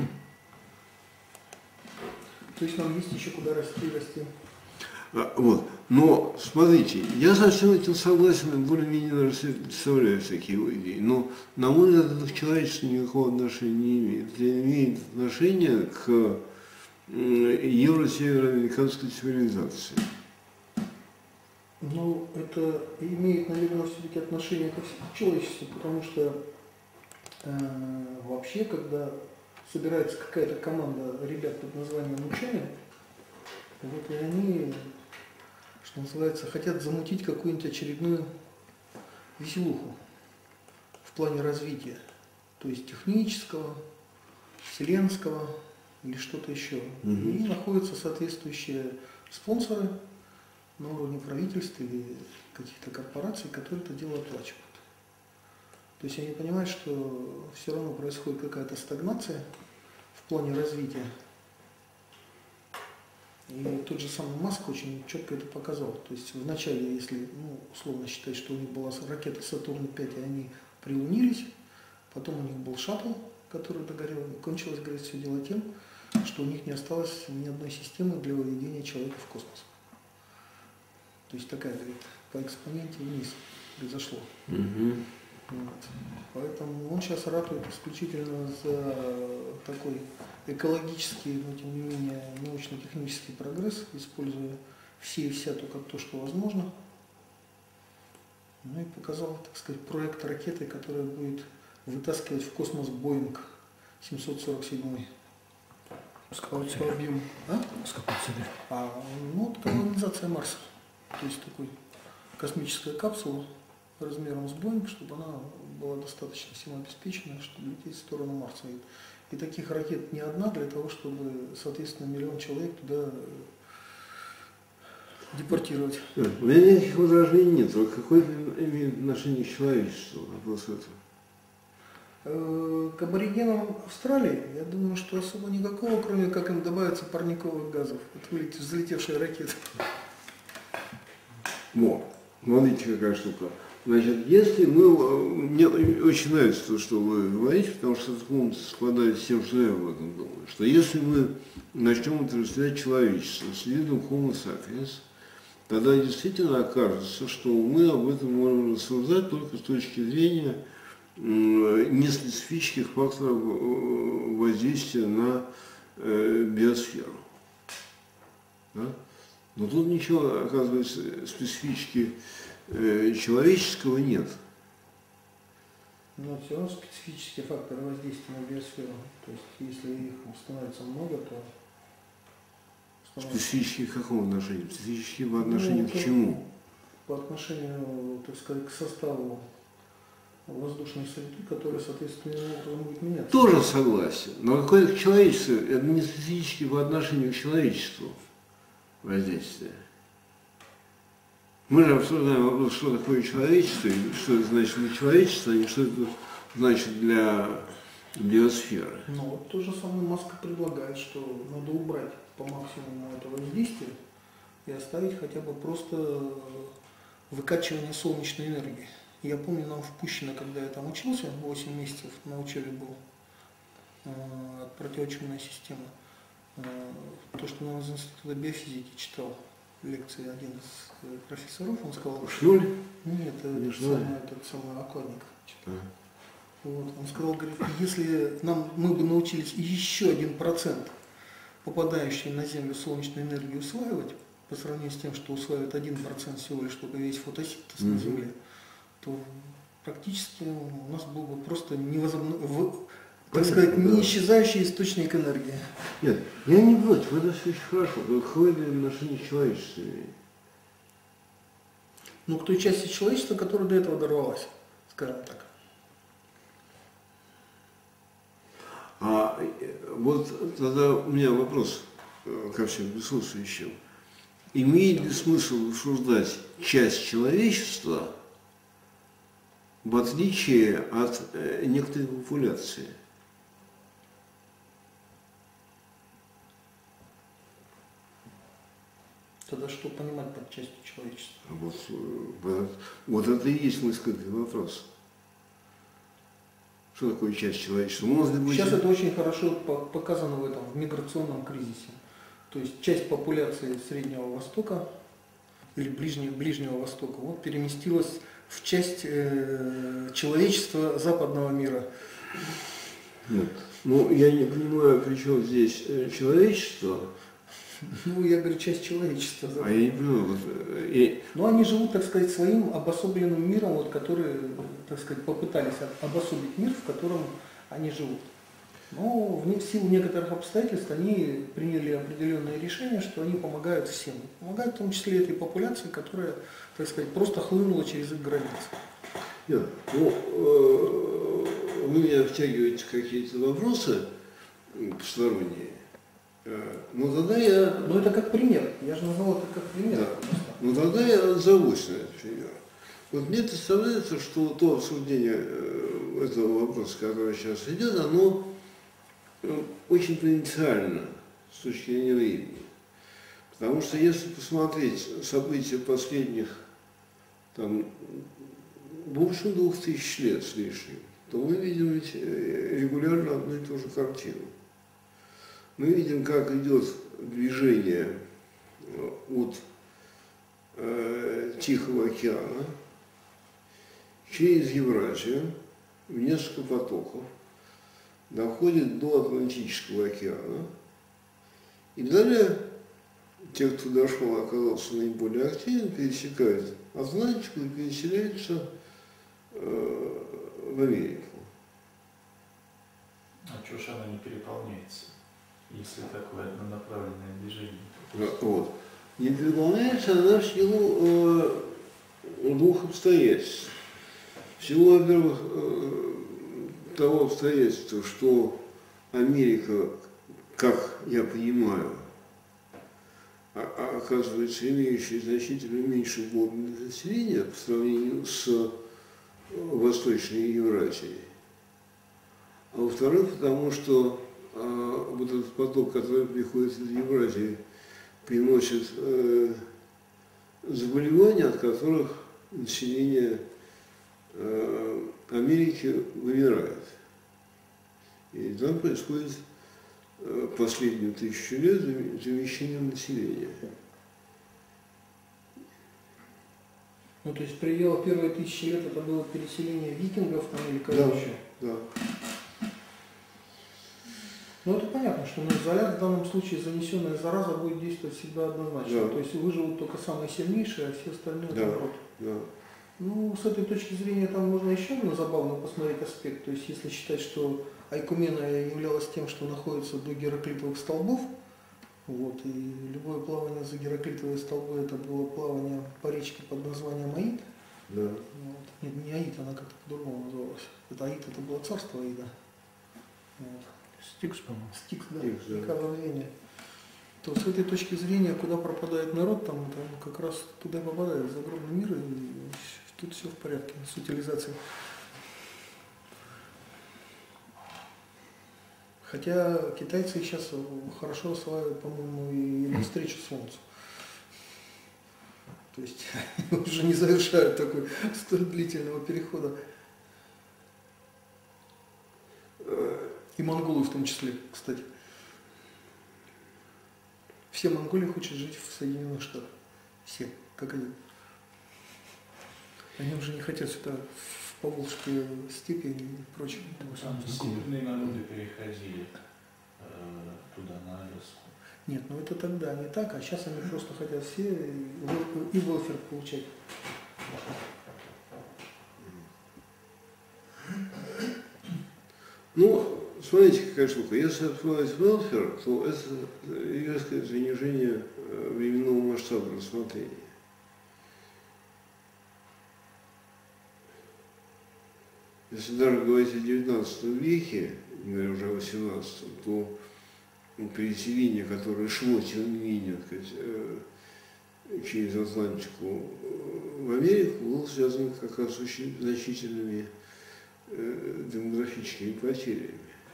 То есть нам есть еще куда расти. Вот. Но, смотрите, я со всем этим согласен и более-менее даже представляю такие идеи. Но, на мой взгляд, это к человечеству никакого отношения не имеет. Это имеет отношение к евро-североамериканской цивилизации. Ну, это имеет, наверное, все-таки отношение ко всему человечеству, потому что вообще, когда собирается какая-то команда ребят под названием ученые, вот и они, что называется, хотят замутить какую-нибудь очередную веселуху в плане развития, то есть технического, вселенского, или что-то еще. И находятся соответствующие спонсоры на уровне правительства или каких-то корпораций, которые это дело оплачивают. То есть они понимают, что все равно происходит какая-то стагнация в плане развития. И тот же самый Маск очень четко это показал. То есть вначале, если условно считать, что у них была ракета Сатурн-5, и они прилунились, потом у них был шаттл, который догорел, и кончилось, говорит, все дело тем, что у них не осталось ни одной системы для выведения человека в космос. То есть такая, говорит, по экспоненте вниз произошло. Вот. Поэтому он сейчас ратует исключительно за такой экологический, но тем не менее научно-технический прогресс, используя все и вся только то, что возможно. Ну и показал, так сказать, проект ракеты, которая будет вытаскивать в космос Боинг 747. С какой по целью? объему. С какой целью? Вот колонизация Марса. То есть такой космическая капсула размером с Боинг, чтобы она была достаточно всем обеспечена, чтобы лететь в сторону Марса. И таких ракет не одна для того, чтобы, соответственно, 1 миллион человек туда депортировать. У меня никаких возражений нет. Какое имеет отношение к человечеству? Вопрос это. К аборигенам Австралии, я думаю, что особо никакого, кроме как им добавится парниковых газов от взлетевшей ракеты. Смотрите, какая штука. Значит, если мне очень нравится то, что вы говорите, потому что это полностью совпадает с тем, что я об этом думаю, что если мы начнем отождествлять человечество с видом Homo sapiens, тогда действительно окажется, что мы об этом можем рассуждать только с точки зрения неспецифических факторов воздействия на биосферу. Да? Но тут ничего, оказывается, специфически человеческого нет. Но все равно специфические факторы воздействия на биосферу. То есть если их становится много, то становится... Специфически в каком отношении? Специфически по отношению к чему? По отношению, так сказать, к составу воздушной среды, которая, соответственно, будет меняться. Тоже согласен. Но какое к человечеству, это не специфически по отношению к человечеству воздействие. Мы же обсуждаем вопрос, что такое человечество, и что это значит для человечества, и что это значит для биосферы. Ну вот то же самое Маск предлагает, что надо убрать по максимуму это воздействие и оставить хотя бы просто выкачивание солнечной энергии. Я помню, нам в Пущино, когда я там учился, 8 месяцев на учебе был, противоочумная система, то, что нам из Института биофизики читал лекции один из профессоров, он сказал... Шнуль? Нет, этот самый окладник. Вот, он сказал, говорит, если мы бы научились еще 1% попадающей на Землю солнечной энергии усваивать, по сравнению с тем, что усваивает 1% всего лишь только весь фотосинтез на Земле, то практически у нас был бы просто так сказать, не исчезающий источник энергии. Нет, я не против, это все очень хорошо. Какое отношение к человечеству имеет? Ну, к той части человечества, которая до этого дорвалась, скажем так. Вот тогда у меня вопрос ко всем присутствующим. Имеет ли смысл обсуждать часть человечества в отличие от некоторой популяции? Тогда что понимать под частью человечества? Вот это и есть мой скрытый вопрос. Что такое часть человечества? Может быть... Сейчас это очень хорошо показано в миграционном кризисе. То есть часть популяции Среднего Востока или Ближнего Востока переместилась в часть человечества западного мира. Нет. Ну, я не понимаю, при чем здесь человечество. Ну, я говорю, часть человечества. А я не понимаю. Но они живут, так сказать, своим обособленным миром, которые, так сказать, попытались обособить мир, в котором они живут. Но в силу некоторых обстоятельств они приняли определенные решения, что они помогают всем. Помогают в том числе этой популяции, которая, так сказать, просто хлынула через их границы. Нет, вы меня втягиваете в какие-то вопросы посторонние. Ну тогда я... Ну это как пример. Я же назвал это как пример. Да. Ну тогда я отзовусь на этот пример. Вот мне представляется, что то обсуждение этого вопроса, которое сейчас идет, оно очень провинциально с точки зрения времени. Потому что если посмотреть события последних там, больше 2000 лет с лишним, то мы видим ведь регулярно одну и ту же картину. Мы видим, как идет движение от Тихого океана через Евразию в несколько потоков, доходит до Атлантического океана, и далее те, кто дошел, оказался наиболее активен, пересекают Атлантику и переселяются в Америку. А чего ж она не переполняется, если такое однонаправленное движение? Вот. Не переполняется она в силу двух обстоятельств. Всего, во-первых, того обстоятельства, что Америка, как я понимаю, оказывается имеющая значительно меньше водного населения по сравнению с Восточной Евразией. А во-вторых, потому что вот этот поток, который приходит из Евразии, приносит заболевания, от которых население Америки вымирает. И там происходит последнюю 1000 лет замещение населения. Ну, то есть предел первые 1000 лет это было переселение викингов там или кого еще? Да. Ну, это понятно, что на изолят в данном случае занесенная зараза будет действовать всегда однозначно. Да. То есть выживут только самые сильнейшие, а все остальные наоборот. Да. Ну, с этой точки зрения там можно еще один забавно посмотреть аспект. То есть если считать, что Айкумена являлась тем, что находится до Гераклитовых столбов, вот, и любое плавание за Гераклитовые столбы это было плавание по речке под названием Аид. Да. Вот. Нет, не Аид, она как-то по-другому называлась. Это Аид, это было царство Аида. Вот. Стикс, по-моему. Стикс, да, Стикс, да. река забвения. То с этой точки зрения, куда пропадает народ, там как раз туда попадает в загробный мир, и тут все в порядке с утилизацией. Хотя китайцы сейчас хорошо осваивают, по-моему, и навстречу Солнцу. То есть уже не завершают такой столь длительного перехода. И монголы в том числе, кстати. Все монголы хотят жить в Соединенных Штатах. Все, как они. Они уже не хотят сюда, в Поволжские степи и прочее. Там северные народы переходили туда, на Аляску. Нет, ну это тогда не так, а сейчас они просто хотят все и велфер получать. Ну, смотрите, какая штука. Если открывать велфер, то это резкое занижение временного масштаба рассмотрения. Если даже говорить о XIX веке, не говоря уже о XVIII, то переселение, которое шло, тем не менее, так сказать, через Атлантику в Америку, было связано как раз с очень значительными демографическими потерями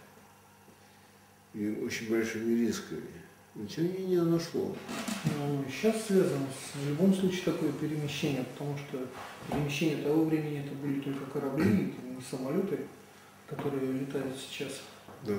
и очень большими рисками. Но тем не менее оно шло. Ну, сейчас связано в любом случае такое перемещение, потому что перемещение того времени это были только корабли, это не самолеты, которые летают сейчас. Да.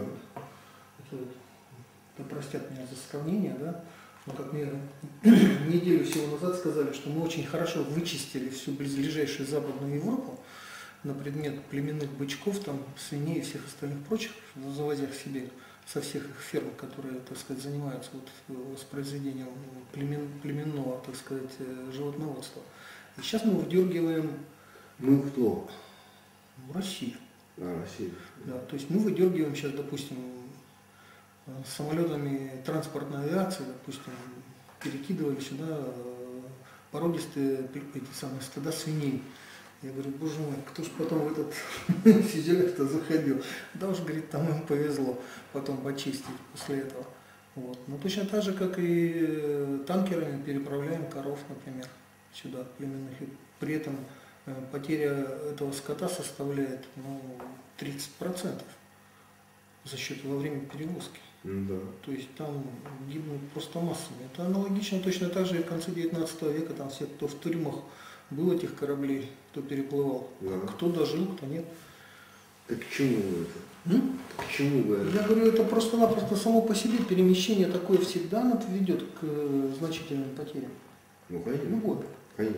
Это простят меня за сравнение, да? Но как мне неделю всего назад сказали, что мы очень хорошо вычистили всю близлежащую Западную Европу на предмет племенных бычков, там, свиней и всех остальных прочих, завозя к себе со всех их ферм, которые, так сказать, занимаются вот воспроизведением племенного, так сказать, животноводства. И сейчас мы выдергиваем... Мы кто? Россия. Россия. Да, то есть мы выдергиваем сейчас, допустим, самолетами транспортной авиации, допустим, перекидываем сюда породистые эти самые стада свиней. Я говорю, боже мой, кто ж потом в этот фюзеляж-то заходил? Да уж, говорит, там им повезло потом почистить после этого. Вот. Ну, точно так же, как и танкерами переправляем коров, например, сюда, племенных. И при этом потеря этого скота составляет 30% за счет во время перевозки. Да. То есть там гибнут просто массами. Это аналогично точно так же и в конце 19 века, там все, кто в тюрьмах был этих кораблей, кто переплывал, Да. кто дожил, кто нет. Так к чему это? К чему вы это? Я говорю, это просто-напросто само по себе перемещение такое всегда ведет к значительным потерям. Ну, конечно. Любое. Конечно.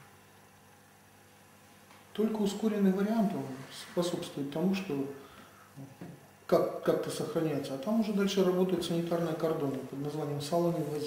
Только ускоренный вариант он способствует тому, что как-то сохраняется. А там уже дальше работают санитарные кордоны под названием «сало не вози».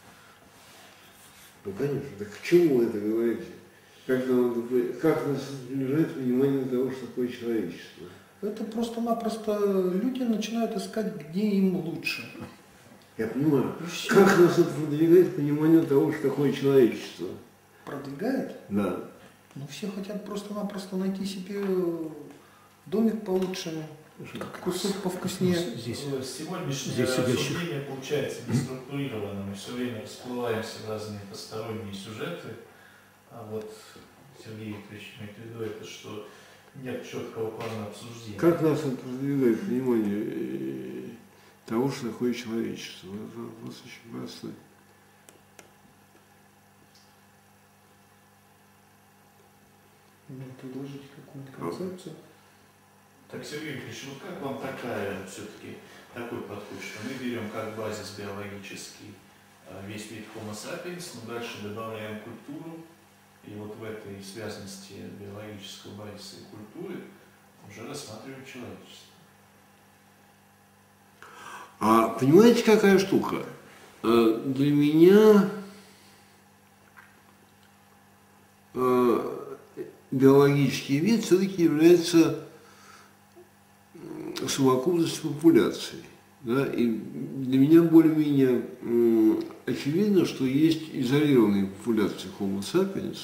Ну, конечно. Так к чему вы это говорите? Как нас удержать внимание того, что такое человечество? Это просто-напросто люди начинают искать, где им лучше. Я понимаю. И всё. Как нас это продвигает к пониманию того, что такое человечество? Продвигает? Да. Ну, все хотят просто-напросто найти себе домик получше, кусок повкуснее. Здесь Сегодняшнее здесь сидящих. обсуждение получается неструктурированным, мы все время всплываемся в разные посторонние сюжеты. А вот Сергей Викторович имеет в виду это, что нет четкого плана обсуждения. Как нас это продвигает к пониманию того, что такое человечество? Это вопрос очень простой. Предложить какую-нибудь концепцию. Так, Сергей Викторович, вот как вам все-таки такой подход, что мы берем как базис биологический весь вид Homo sapiens, но дальше добавляем культуру, и вот в этой связанности биологического базиса и культуры уже рассматриваем человечество. А понимаете, какая штука? Для меня биологический вид все-таки является совокупностью популяций. Да? И для меня более-менее очевидно, что есть изолированные популяции Homo sapiens,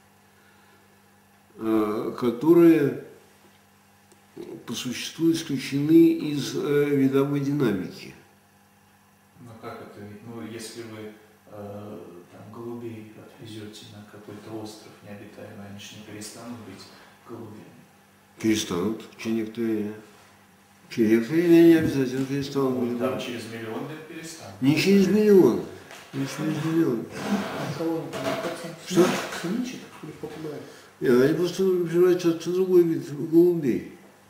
которые по существу исключены из видовой динамики. Ну как это? Ну если вы там голубей отвезете на какой-то остров необитаемый, они же не перестанут быть голубями. Перестанут через некоторое время. Через некоторое время не обязательно перестанут быть. Там через миллион лет перестанут. Не через миллион. Не через миллион. А кого они там? Что? Синичек или попугаев? Нет, они просто превращаются в другой вид голубей.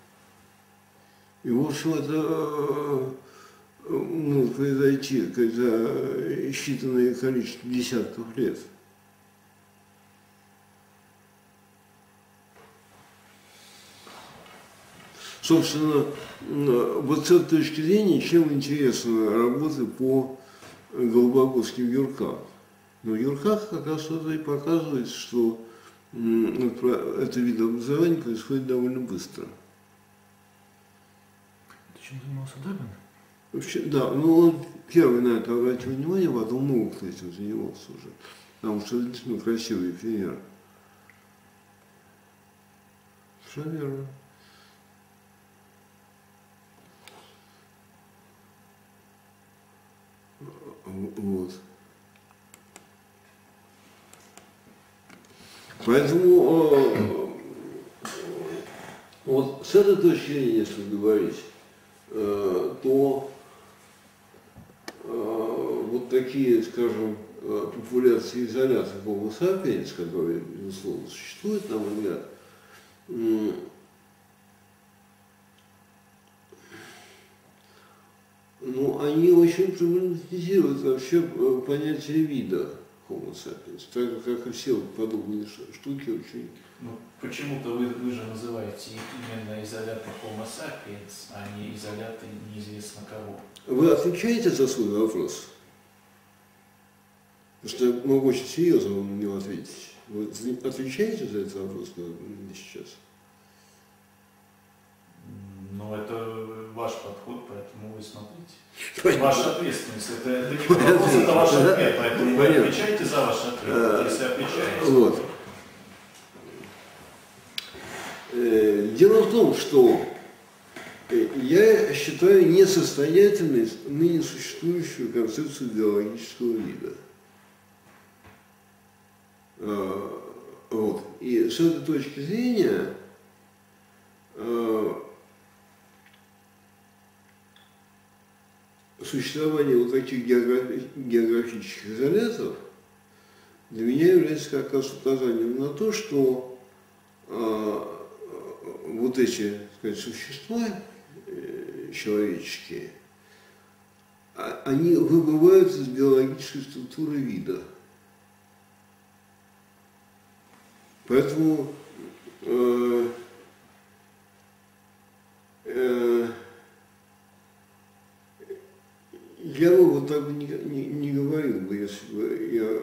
И в общем это может произойти за считанное количество десятков лет. Собственно, вот с этой точки зрения, чем интересна работа по голубогорским юркам. Но в юрках как раз это и показывается, что это видообразование происходит довольно быстро. Это чем занимался Дарвин? Вообще, да, но он первый на это обратил внимание, потом много кто этим занимался уже. Потому что это действительно красивый пример. Все верно. Вот. Поэтому вот с этой точки зрения, если говорить, то вот такие, скажем, популяции изоляции Homo sapiens, которые, безусловно, существуют, на мой взгляд, ну, они очень проблематизируют вообще понятие вида Homo sapiens, так же, как и все подобные штуки очень. Ну, почему-то вы же называете именно изоляты Homo sapiens, а не изоляты неизвестно кого. Вы отвечаете за свой вопрос? Потому что я могу очень серьезно вам на него ответить. Вы отвечаете за этот вопрос сейчас? Ну, это ваш подход, поэтому вы смотрите. Ваша ответственность. Это не вопрос, это ваш ответ, поэтому вы отвечаете за ваш ответ, если отвечаете. Вот. Дело в том, что Я считаю несостоятельной ныне существующую концепцию биологического вида. Вот. И с этой точки зрения существование вот таких географических изоляторов для меня является как раз указанием на то, что вот эти, так сказать, существа человеческие, они выбывают из биологической структуры вида. Поэтому я бы вот так бы не говорил бы, если бы я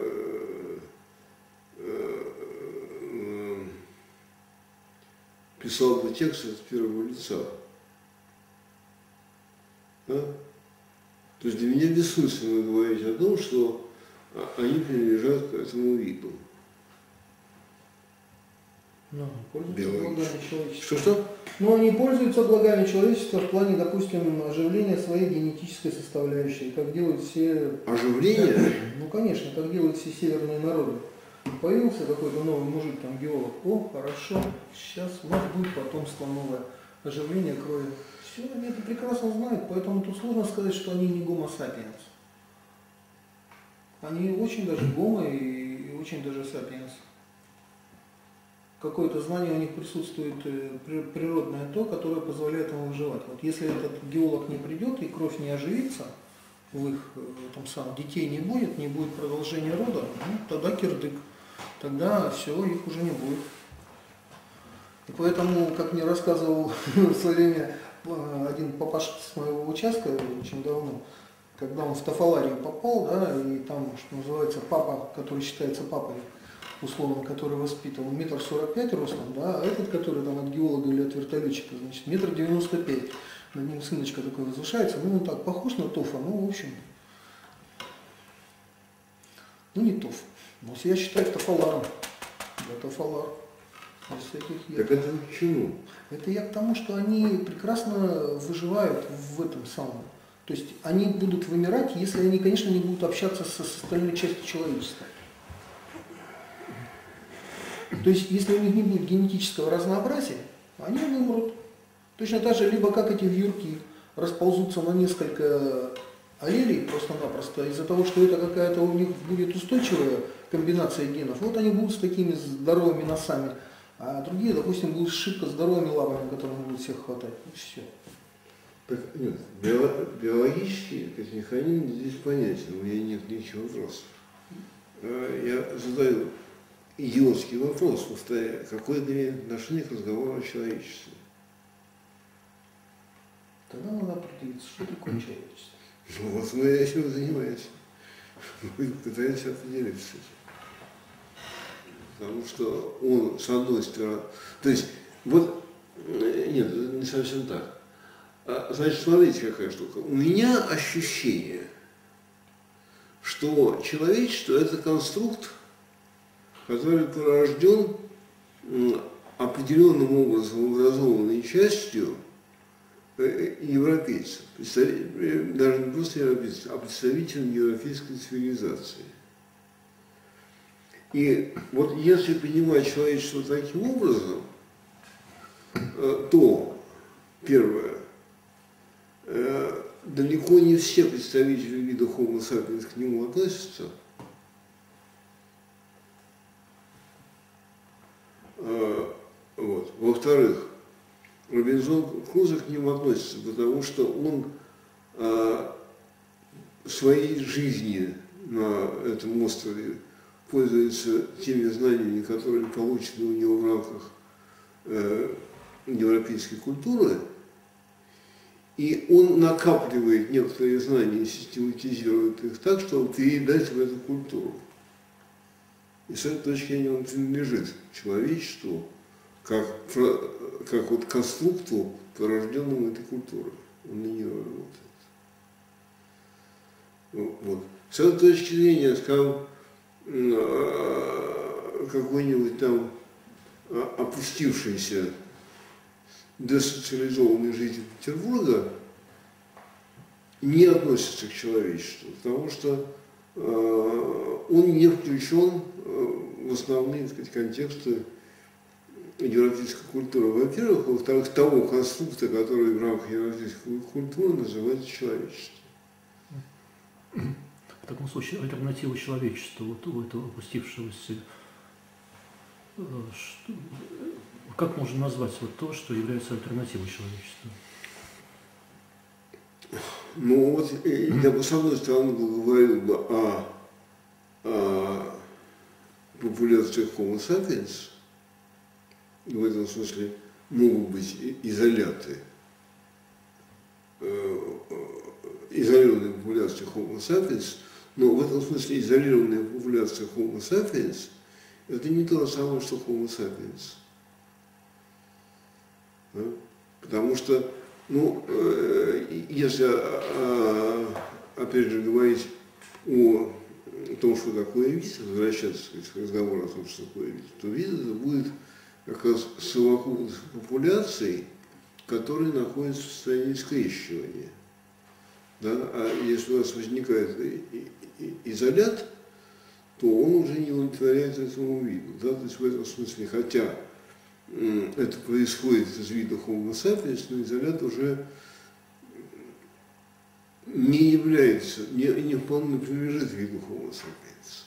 писал бы текст от первого лица. Да? То есть для меня бессмысленно говорить о том, что они принадлежат к этому виду. Ну, пользуются благами человечества. Что? Ну, они пользуются благами человечества в плане, допустим, оживления своей генетической составляющей, как делают все... Оживление? Ну, конечно, как делают все северные народы. Появился какой-то новый мужик, там, геолог. О, хорошо, сейчас у нас будет потомство новое. Оживление крови. Все, они это прекрасно знают, поэтому тут сложно сказать, что они не гомо сапиенс. Они очень даже гомо и очень даже сапиенс. Какое-то знание у них присутствует природное то, которое позволяет им выживать. Вот если этот геолог не придет и кровь не оживится, в их там самом детей не будет продолжения рода, ну, тогда кирдык, тогда все, их уже не будет. И поэтому, как мне рассказывал в свое время один папаша с моего участка очень давно, когда он в Тафаларию попал, да, и там, что называется, папа, который считается папой, условно, который воспитывал 1,45 м ростом, да, а этот, который там от геолога или от вертолетчика, значит, 1,95 м. Над ним сыночка такой возвышается, ну он так похож на Тофа, ну в общем, ну не Тоф. Но я считаю Тафаларом. Да, Тафалар. Так это к чему? Это я к тому, что они прекрасно выживают в этом самом. То есть они будут вымирать, если они, конечно, не будут общаться с остальной частью человечества. То есть, если у них не будет генетического разнообразия, они вымрут. Точно так же, либо как эти вьюрки расползутся на несколько аллелей просто-напросто, из-за того, что это какая-то у них будет устойчивая комбинация генов, вот они будут с такими здоровыми носами, а другие, допустим, будут с шибко здоровыми лапами, которые могут всех хватать. И все. Так, нет, биологический механизм здесь понятен, у меня нет никаких вопросов. Я задаю идиотский вопрос, повторяю, какое имеет отношение к разговору о человечестве? Тогда надо определиться, что такое человечество. Ну вот мы этим занимаемся. Мы пытаемся определиться. Потому что он, с одной стороны, то есть, вот, нет, это не совсем так. Значит, смотрите, какая штука. У меня ощущение, что человечество – это конструкт, который порожден определенным образом образованной частью европейцев, даже не просто европейцев, а представителей европейской цивилизации. И вот если понимать человечество таким образом, то, первое, далеко не все представители вида Homo sapiens к нему относятся. Вот. Во-вторых, Робинзон Крузо к ним относится, потому что он в своей жизни на этом острове пользуется теми знаниями, которые получены у него в рамках европейской культуры, и он накапливает некоторые знания и систематизирует их так, чтобы передать в эту культуру. И с этой точки зрения он принадлежит человечеству как вот конструкту, порожденному этой культурой. Он на нее работает. Вот. С этой точки зрения, скажем, какой-нибудь там опустившийся десоциализованный житель Петербурга не относится к человечеству, потому что он не включен в основные, так сказать, контексты европейской культуры. Во-первых, во-вторых, того конструкта, который в рамках европейской культуры называется человечеством. В таком случае альтернатива человечеству, вот у этого опустившегося, как можно назвать вот то, что является альтернативой человечеству? Ну вот я бы с одной стороны говорил бы о популяциях Homo sapiens, в этом смысле могут быть изоляты, изолированные популяции Homo sapiens, но в этом смысле изолированная популяция Homo sapiens это не то же самое, что Homo sapiens. Да? Потому что, ну, если, опять же, говорить о том, что такое вид, возвращаться к разговору о том, что такое вид, то вид это будет как раз совокупность популяций, которые находятся в состоянии скрещивания. Да? А если у нас возникает изолят, то он уже не удовлетворяет этому виду. Да? То есть в этом смысле, хотя это происходит из вида Homo sapiens, но изолят уже не является, не вполне принадлежит виду Homo sapiens.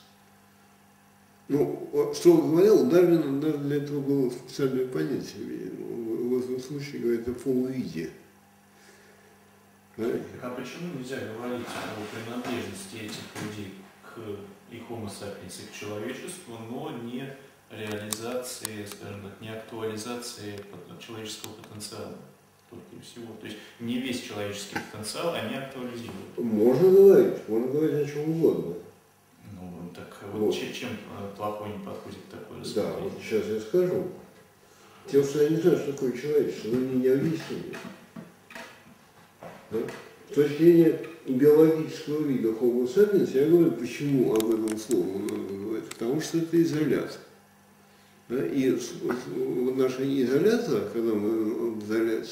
Ну, строго говоря, у Дарвина для этого было специальное понятие. В этом случае говорит о полувиде. Да? А почему нельзя говорить о принадлежности этих людей к и Homo sapiens, и к человечеству, но не реализации, скажем так, не актуализации человеческого потенциала только и всего? То есть не весь человеческий потенциал они актуализируют. Можно говорить о чем угодно. Ну, так вот. Чем плохой не подходит к такой рассмотрению? Да, вот сейчас я скажу. Тем, что я не знаю, что такое человечество, вы мне не объяснили. Да? С точки зрения биологического вида Homo sapiens, я говорю, почему об этом слове надо говорить. Потому что это изолят. Да? И в отношении изолята, когда мы в изоляте,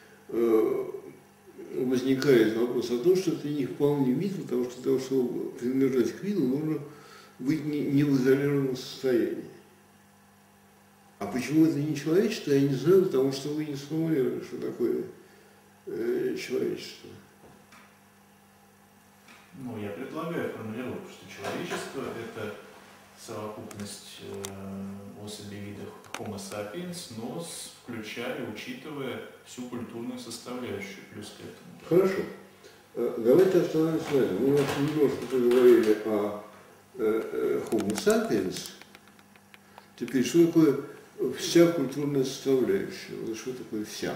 возникает вопрос о том, что это не вполне вид, потому что для того, чтобы принадлежать к виду, нужно быть не в изолированном состоянии. А почему это не человечество, я не знаю, потому что вы не сформулировали, что такое человечество. Ну, я предлагаю формулировку, что человечество – это совокупность особей вида Homo sapiens, но включая, учитывая всю культурную составляющую плюс к этому. Хорошо. Давайте остановимся на этом. Мы немножко поговорили о Homo sapiens. Теперь, что такое вся культурная составляющая? Что такое вся?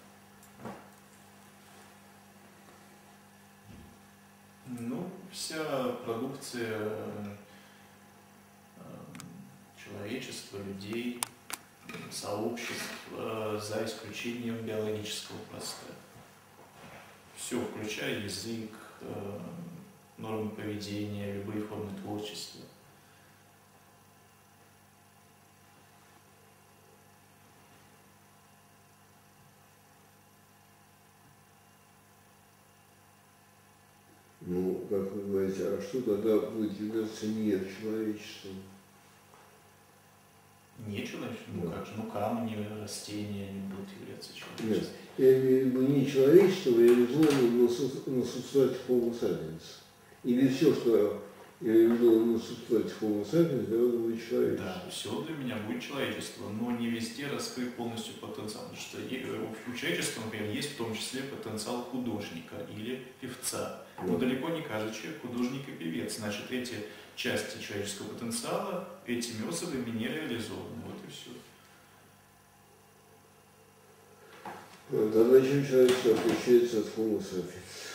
Ну, вся продукция человечества, людей, сообществ, за исключением биологического пространства. Все, включая язык, нормы поведения, любые формы творчества. Ну, как вы говорите, а что тогда будет являться не человечеством? Не человечеством? Ну как же, ну камни, растения не будут являться человечеством. Нет, я имею в виду не человечество, я имею в виду на субстрате Homo sapiens. Или все, что я имею в виду на субстрате Homo sapiens, должно быть человечество. Да, все для меня будет человечество, но не везде раскрыт полностью потенциал. Потому что у человечества, например, есть в том числе потенциал художника или певца. Но далеко не каждый человек художник и певец. Значит, эти части человеческого потенциала этими особями не реализованы. Вот и все. Тогда чем человечество отличается от Homo sapiens?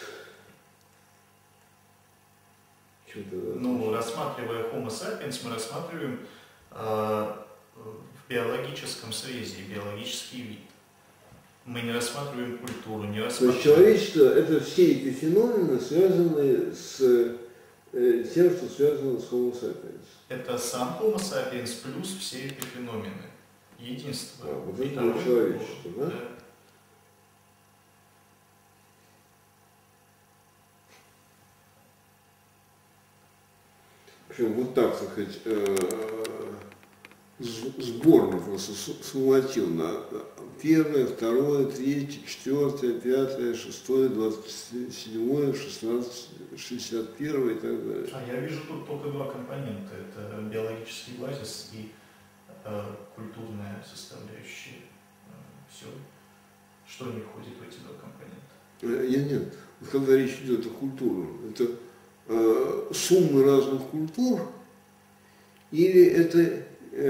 Ну, рассматривая Homo sapiens, мы рассматриваем в биологическом срезе биологический вид. Мы не рассматриваем культуру, не рассматриваем... То есть человечество – это все эти феномены, связанные с тем, что связано с Homo sapiens. Это сам Homo sapiens плюс все эти феномены. Единство. Вот это человечество, да? причем вот так сказать, сборно просто суммативно. 1, 2, 3, 4, 5, 6, 27, 16, 61 и так далее. А я вижу тут только два компонента. Это биологический базис и культурная составляющая. Все. Что не входит в эти два компонента? Нет. Когда речь идет о культуре, это суммы разных культур или это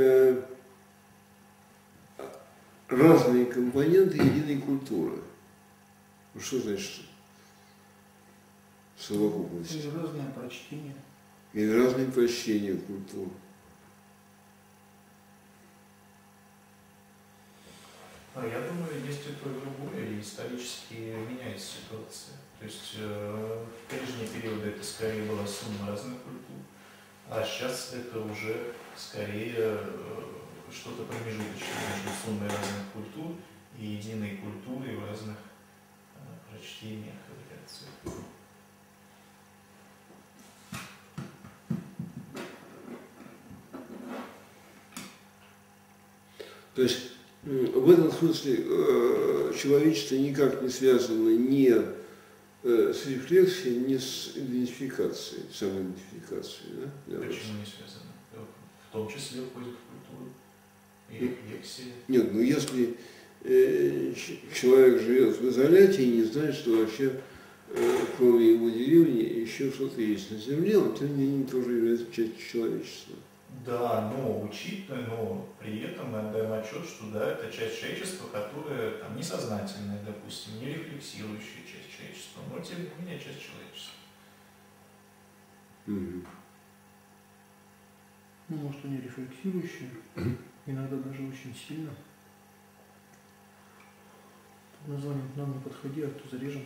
разные компоненты единой культуры? Что значит совокупность? Или разное прочтение. Или разные прочтения культур? Я думаю, есть и то, и другое, и исторически меняется ситуация. То есть в прежние периоды это скорее была сумма разных культур, а сейчас это уже скорее что-то промежуточное между суммой разных культур и единой культурой в разных прочтениях и вариациях. То есть в этом смысле человечество никак не связано ни с рефлексией, ни с идентификацией, самоидентификацией. Да? Почему не связано? В том числе входит в культуру и рефлексия. Нет, ну если человек живет в изоляции и не знает, что вообще кроме его деревни еще что-то есть на земле, он тем не менее тоже является частью человечества. Да, но при этом мы отдаем отчет, что да, это часть человечества, которая там несознательная, допустим, не рефлексирующая часть человечества, но тем не менее часть человечества. Mm-hmm. Ну, может, они рефлексирующие, иногда даже очень сильно. Под названием «К нам не подходи, а то зарежем».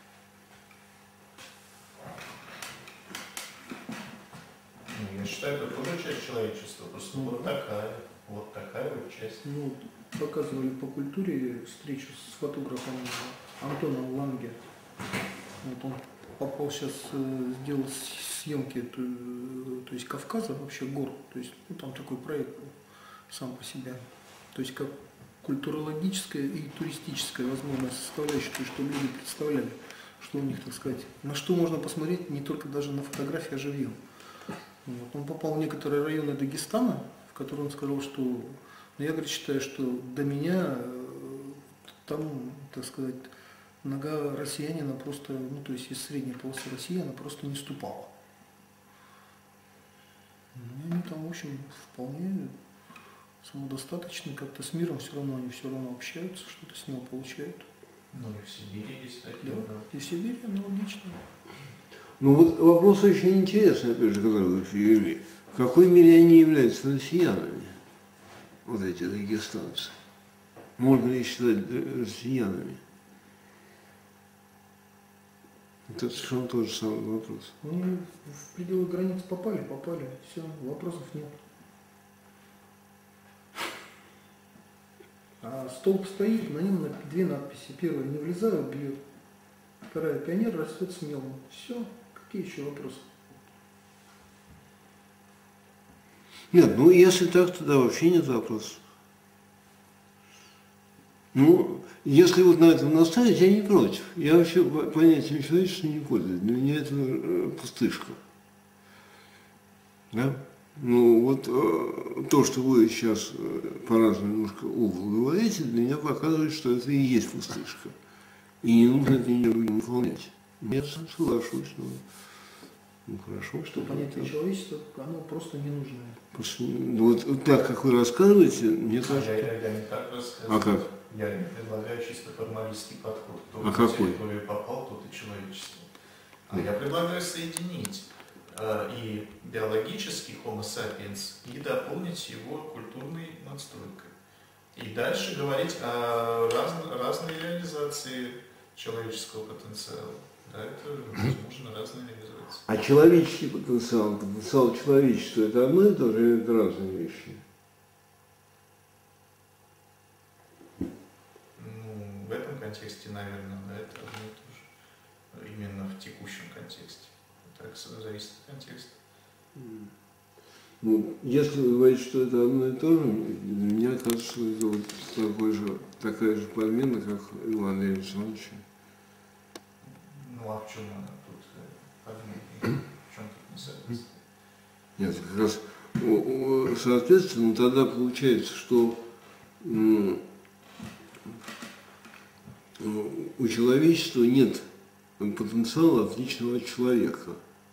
Я считаю, это тоже часть человечества, просто вот такая вот часть. Ну, показывали по культуре встречу с фотографом Антоном Ланге. Вот он попал сейчас, сделал съемки, то есть Кавказа, вообще гор, то есть там такой проект был сам по себе. То есть как культурологическая и туристическая возможная составляющая, то есть чтобы люди представляли, что у них, так сказать, на что можно посмотреть не только даже на фотографии, а живьем. Вот. Он попал в некоторые районы Дагестана, в которые он сказал, что, ну, я, говорит, считаю, что до меня там, так сказать, нога россиянина просто, ну, то есть из средней полосы России она просто не ступала. И они там, в общем, вполне самодостаточны, как-то с миром все равно, они все равно общаются, что-то с него получают. Ну и в Сибири есть такие. Да, и в Сибири аналогично. Ну вот вопрос очень интересный, опять же, который вы привели. В какой мере они являются россиянами, вот эти дагестанцы? Можно ли их считать россиянами? Это совершенно тот же самый вопрос. Они в пределы границ попали, все, вопросов нет. А столб стоит, на нем две надписи. Первая: не влезаю, бьет. Вторая: пионер растет смелым. Все, какие еще вопросы? Нет, ну если так, тогда вообще нет вопросов. Ну, если вот на этом наставить, я не против. Я вообще понятием человечества не пользуюсь. Для меня это пустышка. Да? Ну вот то, что вы сейчас по-разному немножко углу говорите, для меня показывает, что это и есть пустышка. И не нужно это не выполнять. Я соглашусь, но ну хорошо. Что понятие человечества, оно просто ненужное. Вот так, как вы рассказываете, мне кажется... Я не так рассказываю. А как? Я предлагаю чисто формалистский подход. Кто на территорию попал, тот и человечество. А я предлагаю соединить и биологический Homo sapiens и дополнить его культурной надстройкой. И дальше говорить о разной реализации человеческого потенциала. Да, это, возможно, разные реализации. А человеческий потенциал человечества – это одно и то же, или это разные вещи? Ну, в этом контексте, наверное, да, это одно и то же. Именно в текущем контексте. Так зависит от контекста. Ну, если вы говорите, что это одно и то же, для меня кажется, что это вот такая же подмена, как Ивана Александровича. Ну а в чем она тут подмена? В чем тут несоответствие? Нет, как раз соответственно, тогда получается, что у человечества нет потенциала отличного от человека.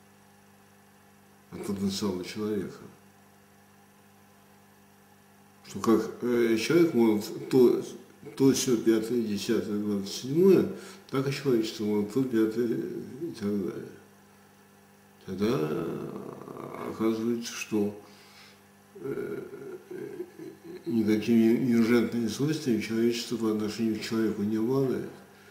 От потенциала человека. Что как человек может то все 5, 10, 27, так и человечество может то 5 и так далее. Тогда оказывается, что никакими эмержентными свойствами человечество по отношению к человеку не обладает.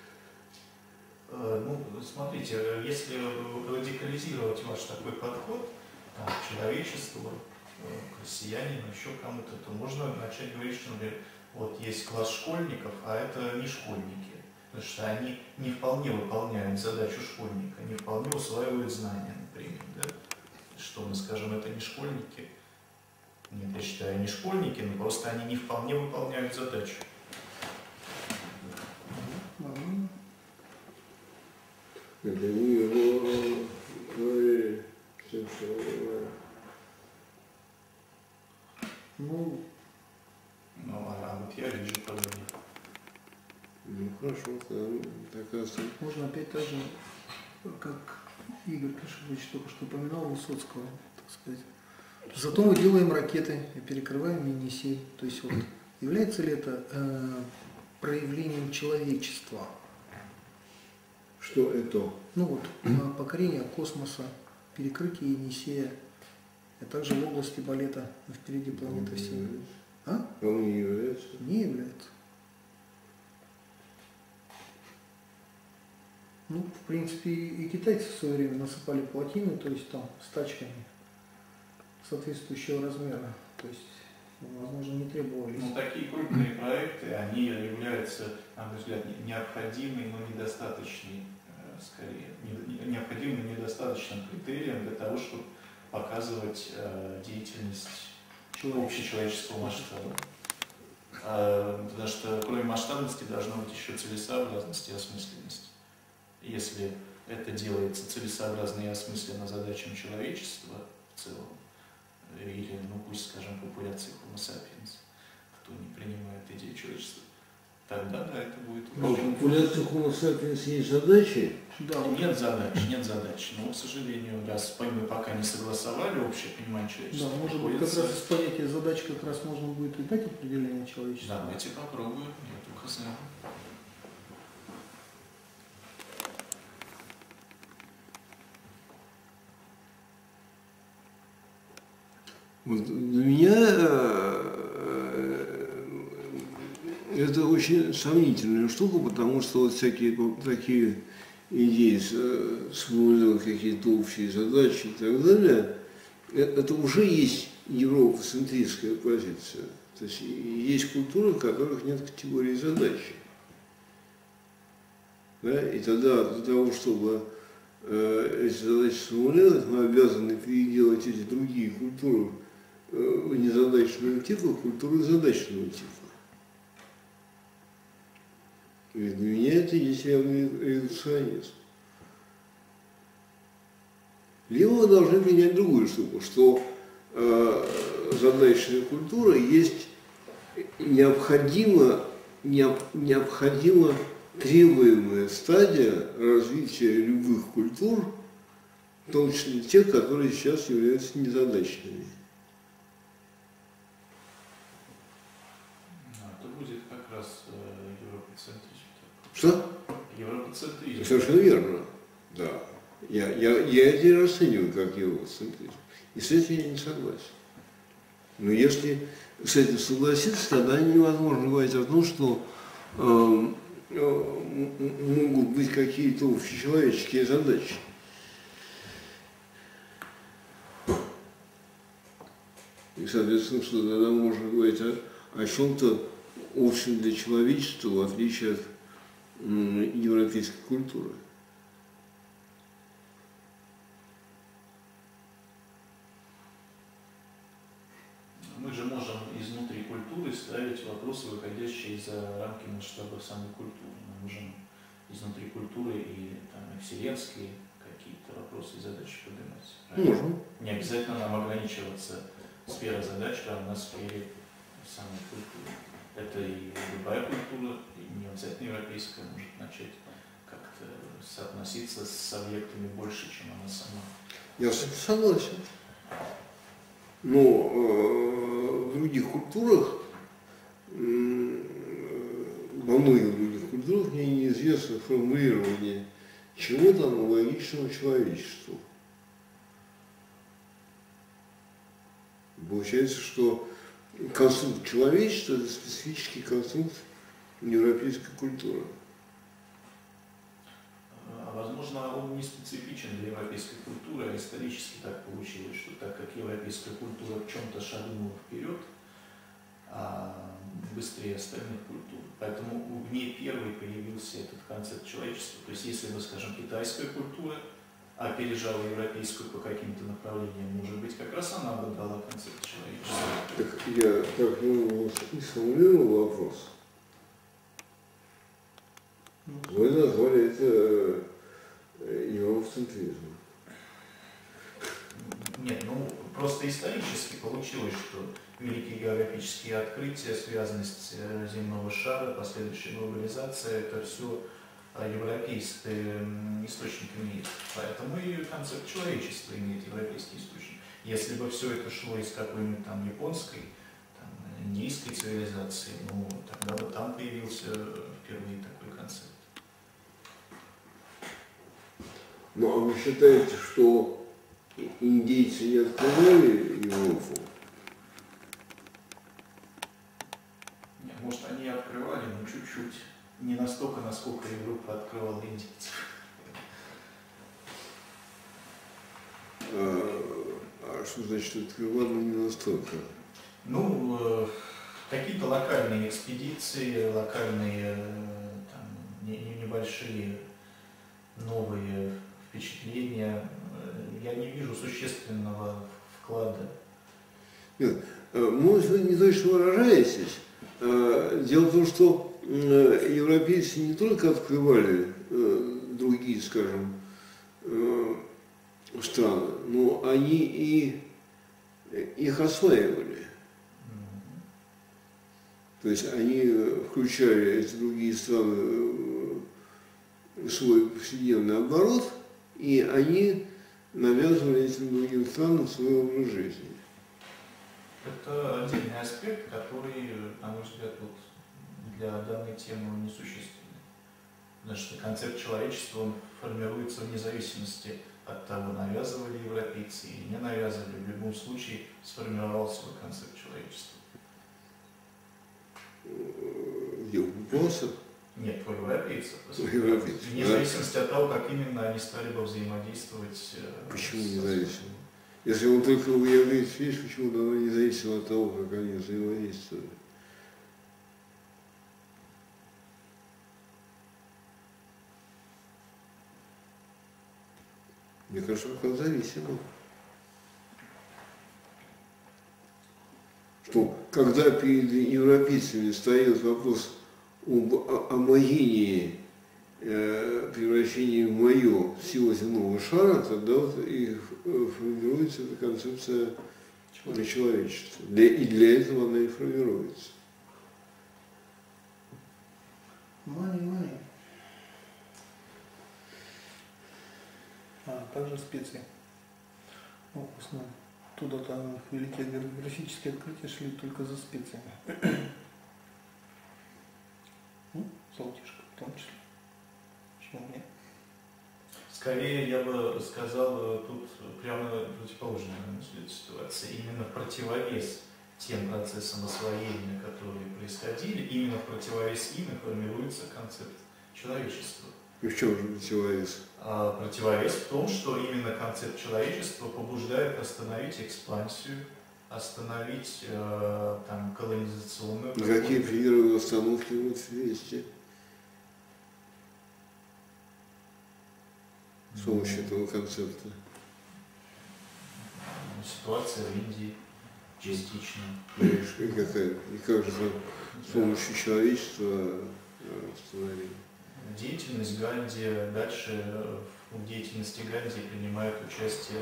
Ну, смотрите, если радикализировать ваш такой подход к человечеству, к россиянину, еще кому-то, то можно начать говорить, что, например, вот есть класс школьников, а это не школьники, потому что они не вполне выполняют задачу школьника, не вполне усваивают знания, например, да? Что мы скажем, это не школьники? Нет, я считаю, не школьники, но просто они не вполне выполняют задачу. Это не его говорили, все, что говорили. Ну, А вот я вижу подобное. Ну хорошо, такая оценка. можно опять так же, как Игорь Кашевич только что упоминал Высоцкого, так сказать. Зато мы делаем ракеты и перекрываем Енисей. То есть вот является ли это проявлением человечества? Что это? Ну вот, покорение космоса, перекрытие Енисея, а также в области балета «Впереди планеты всей». А? Он не является? Не является. Ну, в принципе, и китайцы в свое время насыпали плотины, то есть там с тачками соответствующего размера. То есть, возможно, не требовались. Ну, такие крупные проекты, они являются, на мой взгляд, необходимыми, но недостаточными, скорее, необходимым, но недостаточным критерием для того, чтобы показывать деятельность общечеловеческого масштаба. Потому что кроме масштабности должна быть еще целесообразность и осмысленность. Если это делается целесообразно и осмысленно задачам человечества в целом, или, ну пусть, скажем, популяции Homo sapiens, кто не принимает идею человечества, тогда да, это будет А у популяции Homo sapiens есть задачи? Да, Нет задач. Но, к сожалению, раз мы пока не согласовали общее понимание человечества, да, может быть, как раз из понятия задач как раз можно будет и дать определение человечества. Давайте попробуем, я только за. Вот для меня это очень сомнительная штука, потому что вот всякие такие идеи, сформулировать какие-то общие задачи и так далее, это уже есть европоцентрическая позиция. То есть есть культуры, в которых нет категории задачи. Да? И тогда для того, чтобы эти задачи сформулировать, мы обязаны переделать эти другие культуры незадачного типа, культуру задачного типа. И для меня это есть явный редукционизм. Либо мы должны принять другую штуку, что задачная культура есть необходимо требуемая стадия развития любых культур, в том числе тех, которые сейчас являются незадачными. Это будет как раз европоцентризм. Что? Европоцентризм. Совершенно верно, да. Я это и расцениваю как европоцентризм. И с этим я не согласен. Но если с этим согласиться, тогда невозможно говорить о том, что могут быть какие-то общечеловеческие задачи. И, соответственно, что тогда можно говорить о чем-то общем для человечества, в отличие от европейской культуры. вопросы, выходящие за рамки масштаба самой культуры. Мы можем изнутри культуры и, там, и вселенские какие-то вопросы и задачи поднимать. Можем. Не обязательно нам ограничиваться сферой задач равна сфере самой культуры. Это и любая культура, и не обязательно европейская, может начать как-то соотноситься с объектами больше, чем она сама. Я согласен. Но в других культурах, во многих других культурах мне неизвестно формулирование чего-то аналогичного человечеству. Получается, что конструкт человечества – это специфический конструкт европейской культуры. Возможно, он не специфичен для европейской культуры, а исторически так получилось, что так как европейская культура в чем-то шагнула вперед, быстрее остальных культур. Поэтому в ней первый появился этот концепт человечества. То есть, если бы, скажем, китайская культура опережала европейскую по каким-то направлениям, может быть, как раз она бы дала концепт человечества. Так я так и сформулировал вопрос. Вы назвали это европоцентризмом. Нет, ну просто исторически получилось, что великие географические открытия, связанность земного шара, последующая глобализация, это все европейские источник имеет. Поэтому и концепт человечества имеет европейский источник. Если бы все это шло из какой-нибудь там японской, там, индийской цивилизации, ну тогда бы там появился впервые такой концепт. Ну а вы считаете, что индейцы не открывали Европу? Нет, может, они открывали, но чуть-чуть. Не настолько, насколько Европа открывала индейцев. А что значит открывала, но не настолько? Ну, какие-то локальные экспедиции, локальные там, небольшие новые впечатления. Я не вижу существенного вклада. Нет, может, вы не точно выражаетесь. Дело в том, что европейцы не только открывали другие, скажем, страны, но они и их осваивали. То есть они включали эти другие страны в свой повседневный оборот, и они навязывали этим другим странам свой образ жизни. Это отдельный аспект, который, на мой взгляд, вот для данной темы несущественный. Потому что концепт человечества он формируется вне зависимости от того, навязывали европейцы или не навязывали. В любом случае сформировался свой концепт человечества. Где упался? Нет, у европейцев. Вне зависимости от того, как именно они стали бы взаимодействовать. Почему независимо? Если он только у европейцев есть, почему оно независимо от того, как они взаимодействуют? Мне кажется, как зависимо. Что когда перед европейцами встает вопрос об гомогении, превращении в мое всего земного шара, тогда вот и формируется эта концепция человечества. И для этого она и формируется. Money. А также специи. Ну, в основном, туда там великие географические открытия шли только за специями. Ну, золотишко в том числе. Почему нет? Скорее, я бы сказал, тут прямо противоположная ситуация. Именно в противовес тем процессам освоения, которые происходили, именно в противовес им и формируется концепт человечества. И в чем же противовес? Противовес в том, что именно концепт человечества побуждает остановить экспансию, остановить там, колонизационную... Какие примеры остановки вот вместе? С помощью этого концепта. Ситуация в Индии, частично. И как же с помощью человечества восстановили? Деятельность Ганди, дальше в деятельности Ганди принимают участие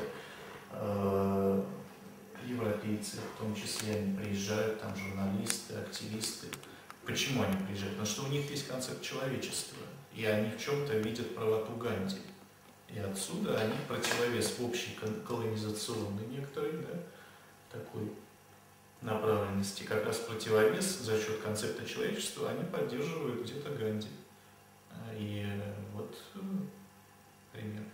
европейцы, в том числе они приезжают, там журналисты, активисты. Почему они приезжают? Потому что у них есть концепт человечества, и они в чем-то видят правоту Ганди. И отсюда они противовес общей колонизационной некоторой, да, такой направленности, как раз противовес за счет концепта человечества они поддерживают где-то Ганди. И вот пример.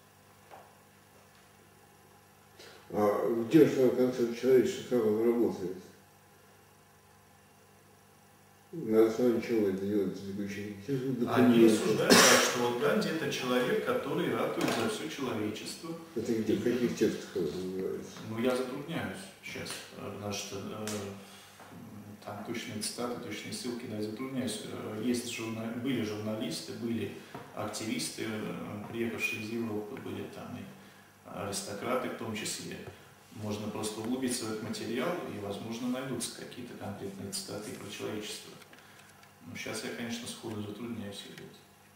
А где же концепт человечества, как он работает? На основе чего это делает заключение? Они рассуждают так, что вот Ганди это человек, который ратует за все человечество. Это где? В каких текстах это называется? Ну, я затрудняюсь сейчас, потому что там точные цитаты, точные ссылки, да, я затрудняюсь. Были журналисты, были активисты, приехавшие из Европы, были там и аристократы в том числе. Можно просто углубиться в этот материал, и, возможно, найдутся какие-то конкретные цитаты про человечество. Но сейчас я, конечно, сходу затрудняюсь говорить.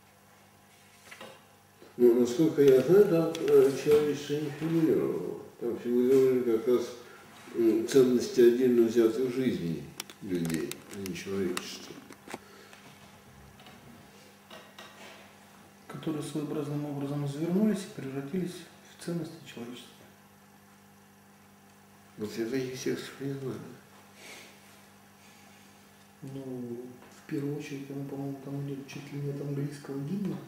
Ну, насколько я знаю, там человечество не фигурировало. Там фигурировали как раз ценности отдельно взятых жизней людей, а не человечества. Которые своеобразным образом извернулись и превратились в ценности человечества. Вот я таких текстов не знаю. Ну, в первую очередь, он, по-моему, там идет чуть ли не от английского гимна.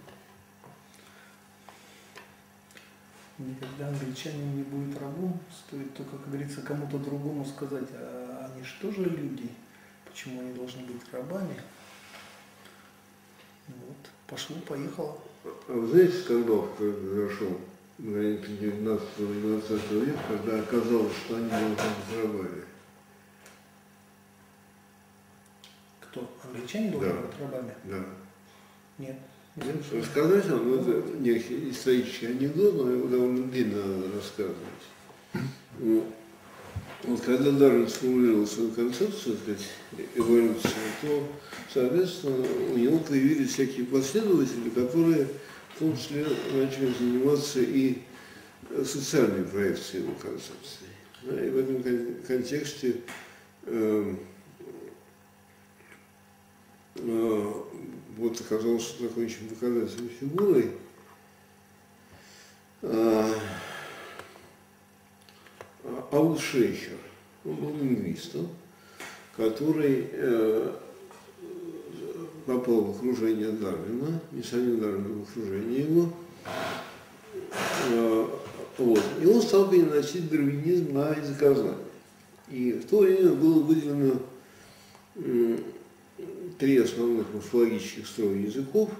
Никогда англичанин не будет рабом, стоит только, как говорится, кому-то другому сказать, а они что же люди, почему они должны быть рабами? Вот, пошло-поехало. А вы знаете скандал, который произошел в районе 19-20 века, когда оказалось, что они должны быть рабами? Кто? Англичане должны быть рабами? Да. Нет. Рассказать вам, это не исторический анекдот, но его довольно длинно надо рассказывать. Вот когда Дарвин сформулировал свою концепцию, так сказать, эволюции, то, соответственно, у него появились всякие последователи, которые в том числе начали заниматься и социальной проекцией его концепции. Да, и в этом контексте вот оказался такой очень показательной фигурой Аут Шейхер. Он был лингвистом, который попал в окружение Дарвина, не самим Дарвином, в окружение его. Вот. И он стал переносить дарвинизм на языкознание. И в то время было выделено 3 основных морфологических строя языков.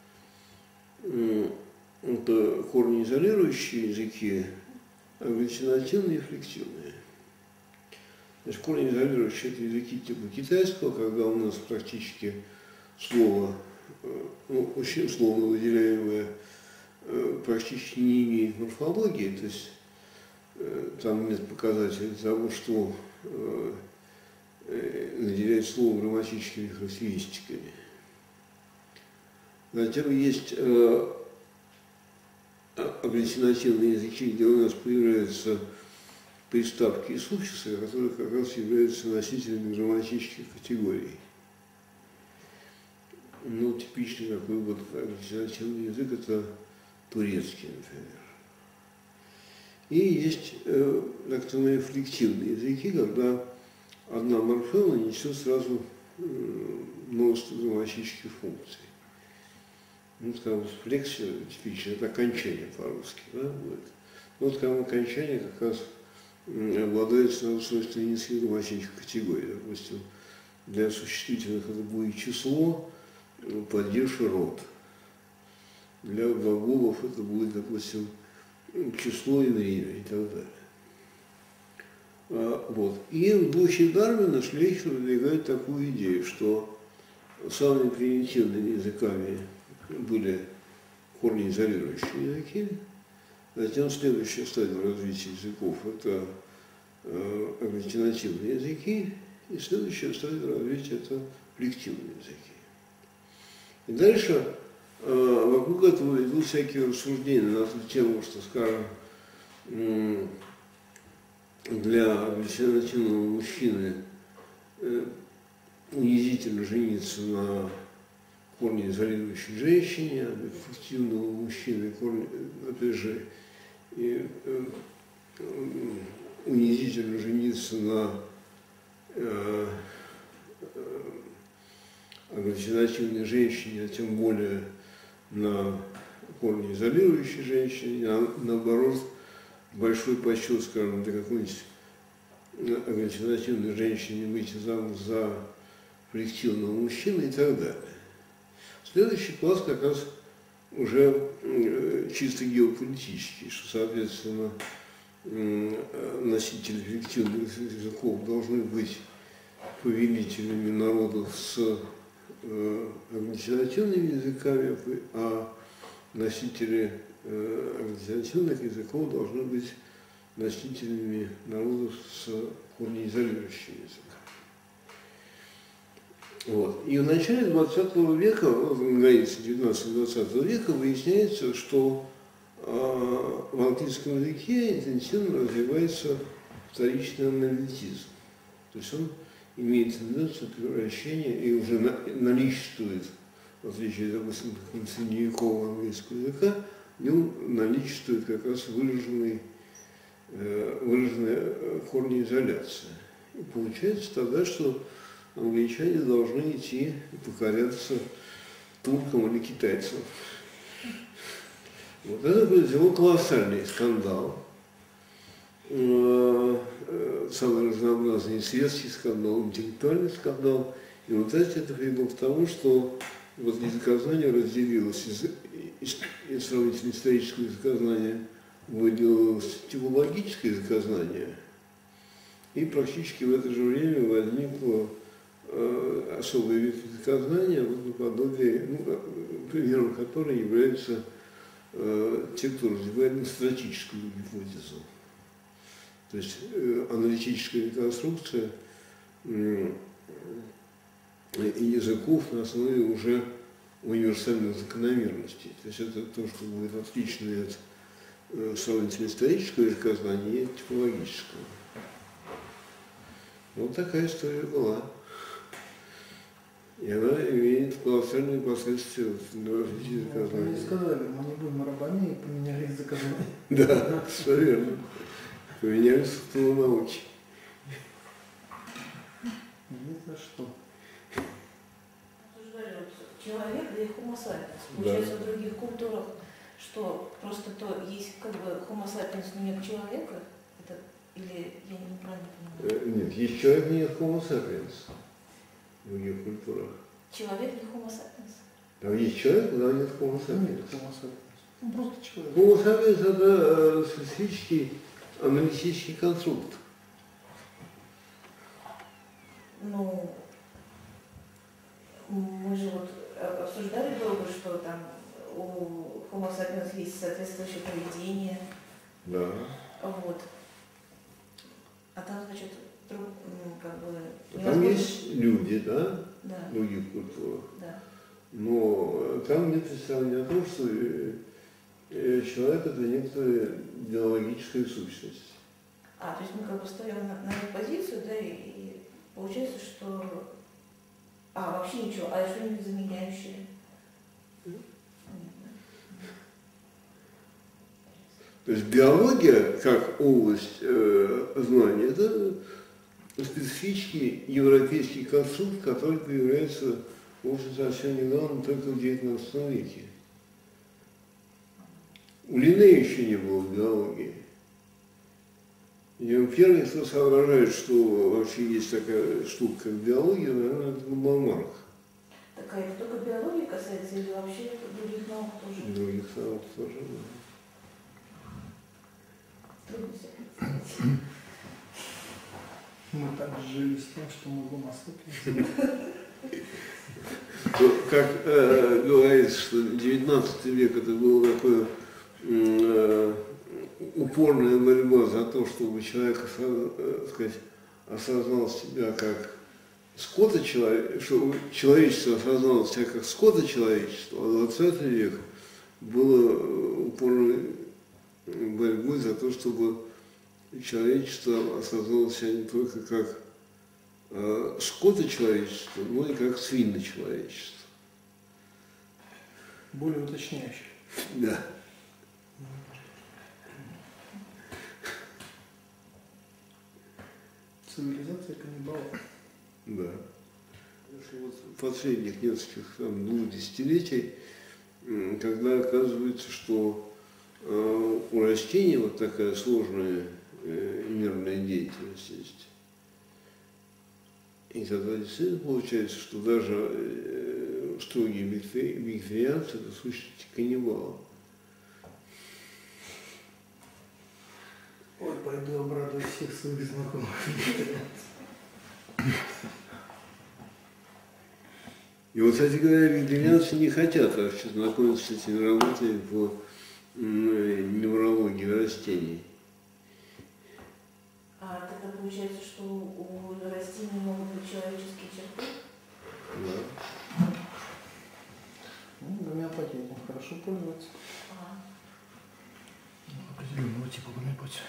Это корнеизолирующие языки, агглютинативные и флексивные. Значит, корнеизолирующие – это языки типа китайского, когда у нас практически слово, очень условно выделяемое, практически не имеет морфологии, то есть там нет показателей того, что наделяет слово грамматическими характеристиками. Затем есть агглютинативные языки, где у нас появляются приставки и суффиксы, которые как раз являются носителями грамматических категорий. Ну, типичный такой вот агглютинативный язык – это турецкий, например. И есть так называемые флективные языки, когда одна морфема несет сразу множество грамматических функций. Ну, скажем, флексия типично, это окончание по-русски, да, будет. Вот скажем, окончание как раз обладает свойствами низких грамматических категорий. Допустим, для существительных это будет число, падеж и род. Для глаголов это будет, допустим, число и время и так далее. Вот. И в духе Дарвина Шлейхер выдвигает такую идею, что самыми примитивными языками были корнеизолирующие языки. Затем следующая стадия развития языков – это аглютинативные языки, и следующая стадия развития – это флективные языки. И дальше вокруг этого идут всякие рассуждения на ту тему, что, скажем, для аглютинативного мужчины унизительно жениться на корнеизолирующей женщине, а для флективного мужчины, опять же, унизительно жениться на аглютинативной женщине, а тем более на корнеизолирующей женщине, а наоборот, большой почет, скажем, для какой-нибудь аглютинативной женщине выйти замуж за флективного мужчину и так далее. Следующий класс как раз уже чисто геополитический, что, соответственно, носители флективных языков должны быть повелителями народов с аглютинативными языками, а носители аглютинативных языков должны быть носителями народов с корнеизолирующими языками. Вот. И в начале 20 века, в границе 19-20 века, выясняется, что в английском языке интенсивно развивается вторичный аналитизм. То есть он имеет тенденцию превращения и уже наличествует, в отличие, допустим, от средневекового английского языка, в нем наличествует как раз выраженная корнеизоляция. И получается тогда, что англичане должны идти и покоряться туркам или китайцам. Вот это произвело колоссальный скандал. Самый разнообразный светский скандал, интеллектуальный скандал. И вот это привело к тому, что вот языкознание разделилось из сравнительно исторического языкознания, выделилось типологическое языкознание, и практически в это же время возникло особый вид языкознания, вот наподобие, примером которой является те, кто развивает статическую гипотезу. То есть аналитическая реконструкция языков на основе уже универсальных закономерностей. То есть это то, что будет отлично от сравнительно исторического языкознания и типологического. Вот такая история была. И она имеет колоссальные последствия для развития языкознания. Они сказали, мы не будем рабами, и поменяли языкознание. Да, все верно. Поменяли структуру науки. Не за что. Человек и homo sapiens. Получается, в других культурах, что просто то есть как бы homo sapiens, но нет человека, это, или я неправильно понимаю? Нет, есть человек, но нет homo sapiens в других культурах. Человек не homo sapiens? Там есть человек, но нет homo sapiens. Нет homo sapiens. Он просто человек. Homo sapiens – это специфический аналитический конструкт. Ну, мы же вот обсуждали долго, что там у homo sapiens есть соответствующее поведение. Да. Вот. А там, значит, как бы... Там есть люди, да? Да. В других культурах. Да. Но там нет представления о том, что человек – это некоторая биологическая сущность. То есть мы как бы ставим на эту позицию, да, и получается, что... вообще ничего, а что-нибудь заменяющее? То есть биология, как область знания, это специфический европейский конструкт, который появляется, в общем, совсем недавно, только в XIX веке. У Линнея еще не было биологии. И первый, кто соображает, что вообще есть такая штука, как биология, наверное, это Ламарк. Так, это только биология касается или вообще других наук тоже? Других наук тоже, да. Трудно себе представить. Мы так жили с тем, что мы homo sapiens. Как говорится, что 19 век это было такое упорная борьба за то, чтобы человек осознал себя как скоточеловечество, чтобы человечество осознало себя как скоточеловечество, а 20 век было упорной борьбой за то, чтобы человечество осознало себя не только как скоточеловечество, но и как свиночеловечество. Более уточняющий. Да. Цивилизация каннибалов. Да. Вот последних нескольких 2 десятилетий, когда оказывается, что у растений вот такая сложная нервная деятельность есть. И тогда действительно получается, что даже строгие вегетарианцы это сущности каннибалы. Ой, пойду обрадую всех своих знакомых вегетарианцев. И вот, кстати говоря, вегетарианцы не хотят вообще знакомиться с этими работами по неврологии растений. А тогда получается, что у растений могут быть человеческие черты? Да. Ну, гомеопатия этим хорошо пользуется. Определенного типа гомеопатия.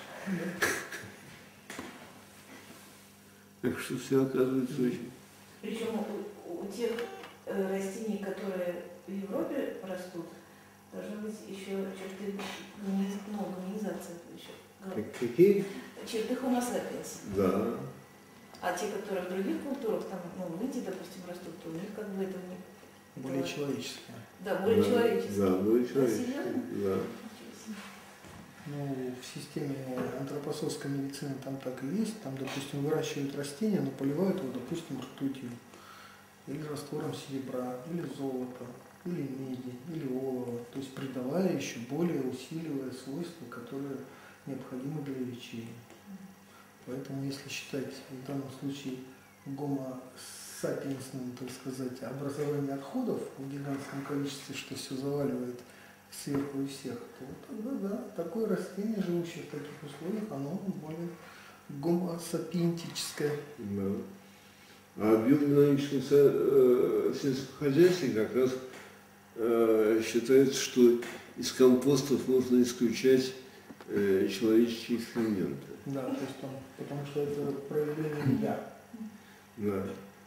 Так что все оказывается очень... Причем у тех растений, которые в Европе растут, должны быть еще черты гуманизации. Какие? Черты Homo sapiens. Да. А те, которые в других культурах, там, в Индии, допустим, растут, то у них как бы это не... Более человеческое. Да, более человеческое. Да, более человеческое. Серьезно? Да. Ну, в системе антропософской медицины там так и есть. Там, допустим, выращивают растения, но поливают его, допустим, ртутью. Или раствором серебра, или золота, или меди, или олова. То есть придавая еще более, усиливая свойства, которые необходимы для лечения. Поэтому, если считать в данном случае гомо сапиенсным, так сказать, образование отходов в гигантском количестве, что все заваливает сверху и всех, то тогда да, такое растение, живущее в таких условиях, оно более гомосапиентическое. Да. А в биодинамическом сельском хозяйстве как раз считается, что из компостов нужно исключать человеческие экскременты. Да, то есть потому что это проявление «я». Да.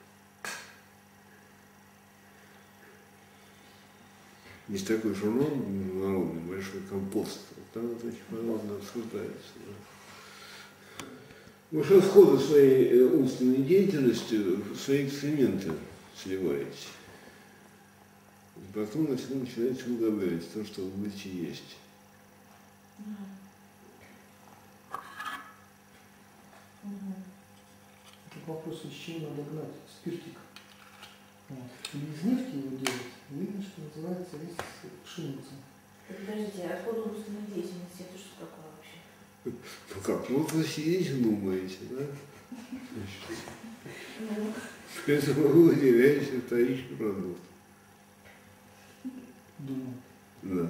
Есть такой журнал международный, большой компост. Там это очень подробно обсуждается. Да. Вы же в ходу своей умственной деятельности свои эксперименты сливаете. И потом начинаете удобрять то, что вы будете есть. Тут вопрос, из чего надо гнать спиртик. Вот. Или из нефти его делать, или, что называется, из пшеницы. Подождите, отходы умственной деятельности, это что такое вообще? Ну как, вот вы сидите, думаете, да? Поэтому вы выделяете вторичный продукт. Думаю. Да.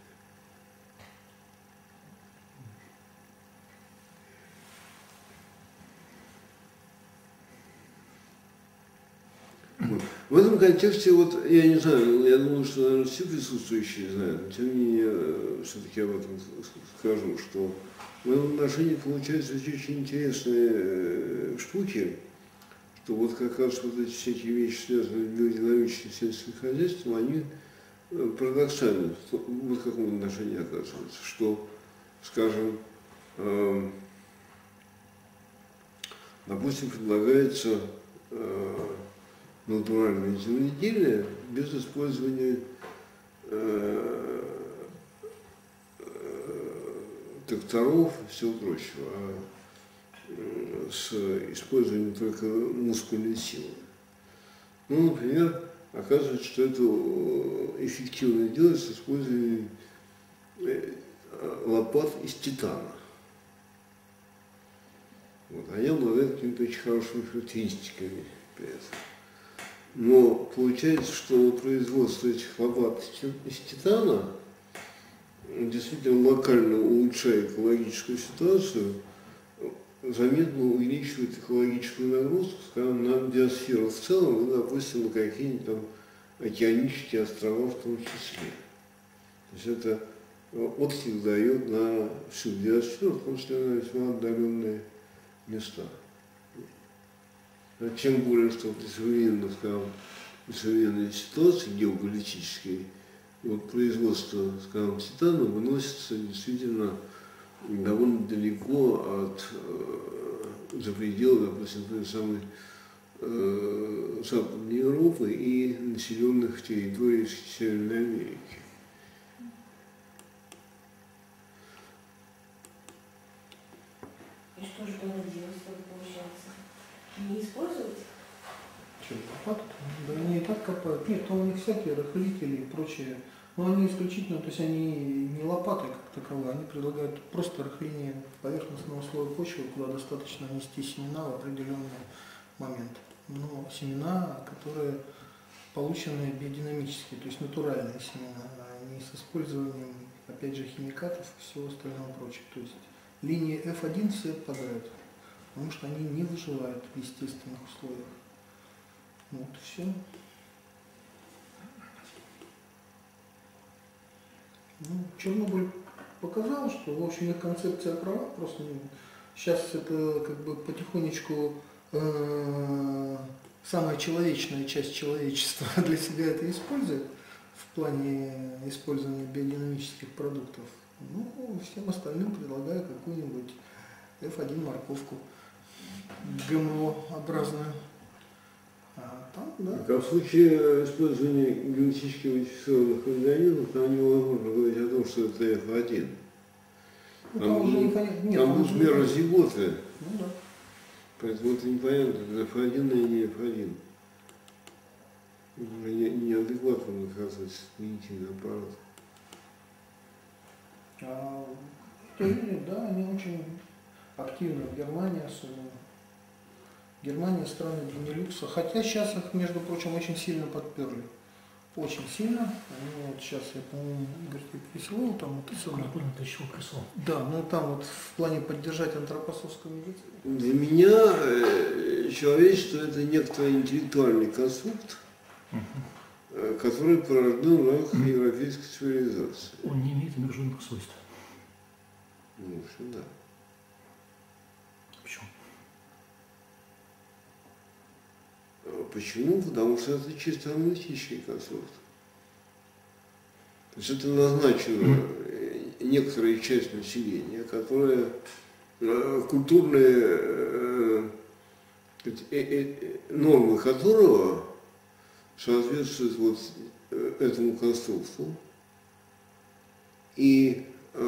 Вот. В этом контексте, вот, я не знаю, я думаю, что, наверное, все присутствующие знают, но тем не менее, все-таки об этом скажу, что в этом отношении получаются очень интересные штуки, что вот как раз вот эти все эти вещи, связанные с биодинамическим сельским хозяйством, они парадоксальны. Вот в каком отношении оказывается, что, скажем, допустим, предлагается натуральное земледелие без использования тракторов и всего прочего, а с использованием только мускульной силы. Ну, например, оказывается, что это эффективно делать с использованием лопат из титана. Вот, они обладают какими-то очень хорошими характеристиками при этом. Но получается, что производство этих лопат из титана действительно локально улучшая экологическую ситуацию, заметно увеличивает экологическую нагрузку, скажем, на биосферу в целом, и, допустим, на какие-нибудь там океанические острова в том числе. То есть это отклик дает на всю биосферу, потому что это весьма отдаленные места. Тем более, что при современной ситуации геополитической, вот производство, скажем, титана выносится действительно довольно далеко за пределы, допустим, той самой Западной Европы и населенных территорий Северной Америки. И что же было делать, чтобы получается? Не использовать? Что, лопату? Да они и так копают. Нет, там у них всякие рыхлители и прочее. Но они исключительно, то есть они не лопаты как таковые, они предлагают просто рыхление поверхностного слоя почвы, куда достаточно нести семена в определенный момент. Но семена, которые получены биодинамически, то есть натуральные семена, а не с использованием, опять же, химикатов и всего остального прочего. То есть линии F1 все отпадают, потому что они не выживают в естественных условиях. Вот и все. Ну, Чернобыль показал, что, в общем, их концепция права, просто сейчас это как бы потихонечку самая человечная часть человечества для себя это использует в плане использования биодинамических продуктов. Ну, всем остальным предлагаю какую-нибудь F1 морковку ГМО-образную. А там, да. В случае использования генетически модифицированных организмов, там невозможно говорить о том, что это F1. Ну, там уже непонятно. Нет, там будут мерозиготы. Ну да. Поэтому это непонятно, это F1 или не F1. Уже неадекватно наказывать когнитивный аппарат. Да, они очень активны в Германии особенно. Германия страны Бенилюкса, хотя сейчас их, между прочим, очень сильно подперли. Очень сильно. Они вот сейчас, я, по-моему, Игорь, ты присылал там вот это. Ты чего прислал? Да, ну там вот в плане поддержать антропосовскую медицину. Для меня человечество – это некоторый интеллектуальный конструкт, который порожден в рамках европейской цивилизации. Он не имеет международных свойств. Ну, что да. Почему? Почему? Потому что это чисто аналитический конструкт. То есть это назначена некоторая часть населения, которая культурные нормы которого соответствуют вот этому конструкту. И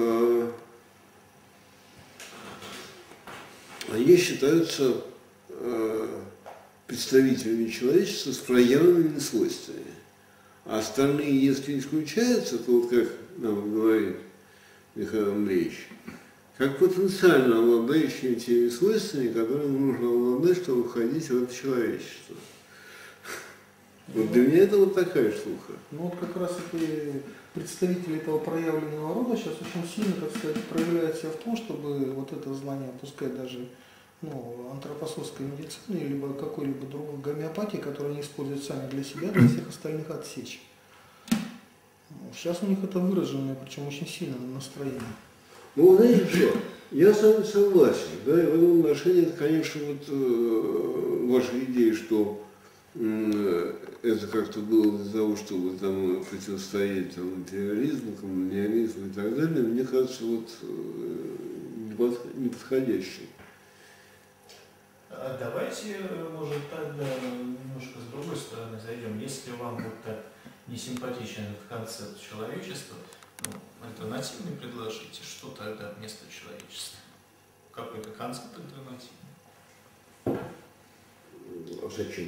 они считаются представителями человечества с проявленными свойствами. А остальные, если исключаются, то вот как нам говорит Михаил Андреевич, как потенциально обладающими теми свойствами, которыми нужно обладать, чтобы входить в это человечество. Вот для меня это вот такая штука. Ну вот как раз эти представители этого проявленного рода сейчас очень сильно, так сказать, проявляют себя в том, чтобы вот это знание, пускай даже антропосовской медицины, либо какой-либо другой гомеопатии, которую они используют сами для себя, для всех остальных отсечь. Сейчас у них это выраженное, причем очень сильно настроение. Ну, знаете что, я с вами согласен, да, и в этом отношении, это, конечно, вот ваша идея, что это как-то было для того, чтобы там противостоять там, империализму, колониализму и так далее, мне кажется, вот неподходящим. Давайте, может, тогда немножко с другой стороны зайдем. Если вам вот так не симпатичен этот концепт человечества, альтернативный предложите, что тогда вместо человечества? Какой-то концепт альтернативный? А зачем?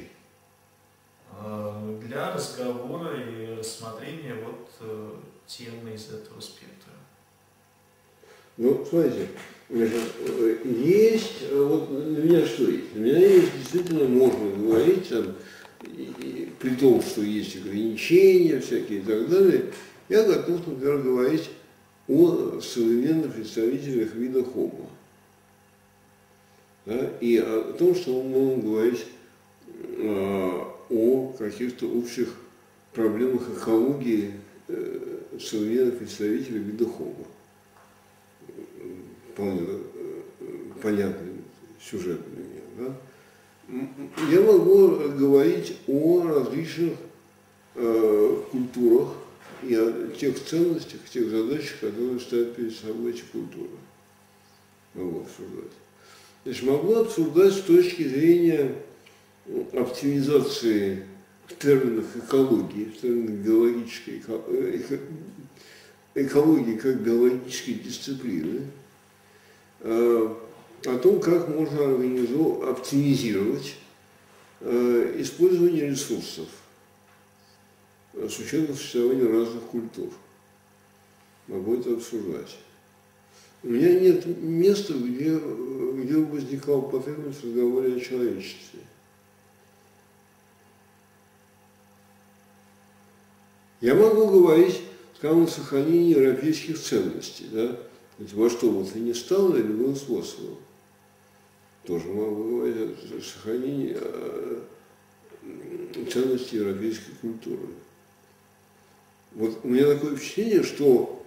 Для разговора и рассмотрения вот темы из этого спектра. Ну, смотрите, есть, вот для меня что есть? Для меня есть, действительно, можно говорить, там, при том, что есть ограничения всякие и так далее, я готов, например, говорить о современных представителях вида Homo. Да, и о том, что мы можем говорить о каких-то общих проблемах экологии современных представителей вида Homo. Вполне понятный сюжет для меня. Да? Я могу говорить о различных культурах и о тех ценностях, тех задачах, которые ставят перед собой эти культуры. Могу обсуждать. Значит, могу обсуждать с точки зрения оптимизации в терминах экологии, в терминах биологической экологии как биологической дисциплины, о том, как можно оптимизировать использование ресурсов с учетом существования разных культур. Могу это обсуждать. У меня нет места, где возникала потребность в разговоре о человечестве. Я могу говорить, скажем, о сохранении европейских ценностей, да? То есть во что бы то ни стало или любым способом. Тоже могу говорить о сохранении ценностей европейской культуры. Вот у меня такое впечатление, что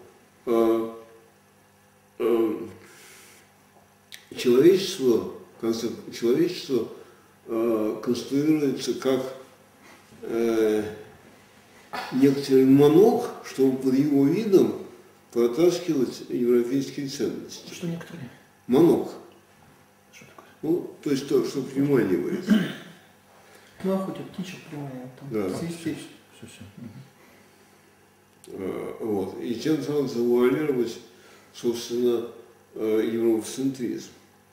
концепт человечества конструируется как некоторый манок, чтобы под его видом протаскивать европейские ценности. Что некоторые? Манок. Что такое? Ну, то есть то, что приманивает. Ну, охотя птичек приманивает, там, Да. свистеть. Все. Вот. И тем самым завуалировать, собственно, европоцентризм.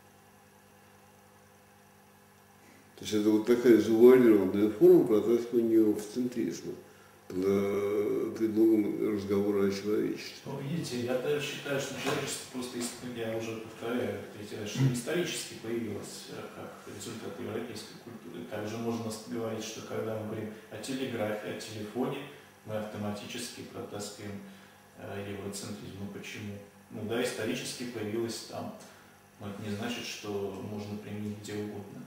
То есть это вот такая завуалированная форма протаскивания европоцентризма под предлогом разговора о человечестве. Ну, видите, я даже считаю, что человечество просто, я уже повторяю, что исторически появилось как результат европейской культуры. Также можно говорить, что когда мы говорим о телеграфии, о телефоне, мы автоматически протаскиваем евроцентризм. Ну почему? Ну да, исторически появилось там, но это не значит, что можно применить где угодно.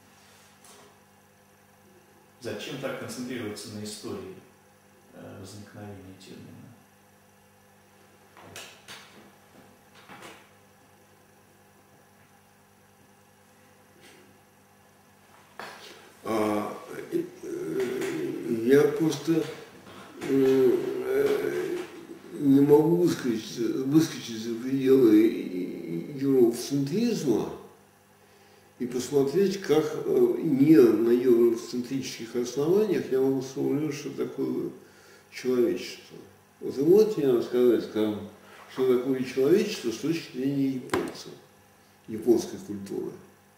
Зачем так концентрироваться на истории возникновения термина? Я просто не могу выскочить за пределы европоцентризма и посмотреть, как не на европоцентрических основаниях я могу сформулировать, что такое человечество. Вот и вот мне надо сказать, что такое человечество с точки зрения японца, японской культуры.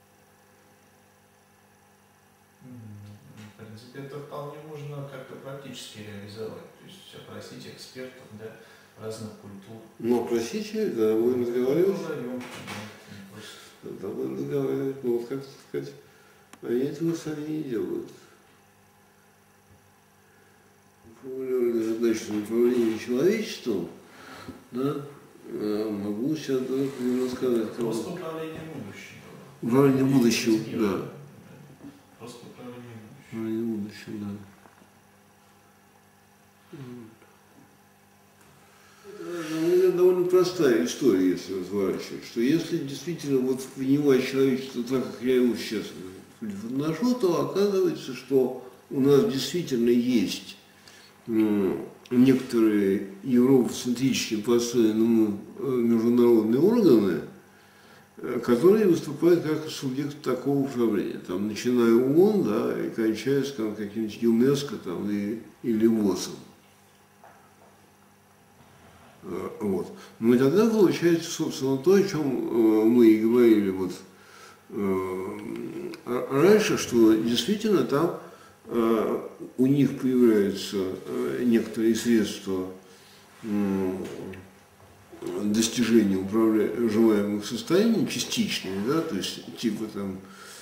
В принципе, это вполне можно как-то практически реализовать. То есть опросить экспертов, да, разных культур. Но опросите, да, мы разговаривать. Да, мы разговаривать. Ну вот как сказать, они этого сами не делают. Формулировали задачу направления человечеством, да, могу сейчас рассказать. Просто управление будущим. Управление будущим, да. Просто управление будущим. Управление будущим, да. Это довольно простая история, если разворачивать, что если действительно вот понимать человечество так, как я его сейчас подношу, то оказывается, что у нас действительно есть некоторые европоцентрически построенные международные органы, которые выступают как субъект такого управления, там, начиная ООН, да, и кончая каким-нибудь ЮНЕСКО там, или ВОСом. Вот. Ну и тогда получается, собственно, то, о чем мы и говорили вот, раньше, что действительно там у них появляются некоторые средства достижения желаемых состояний, частичные, да, то есть типа там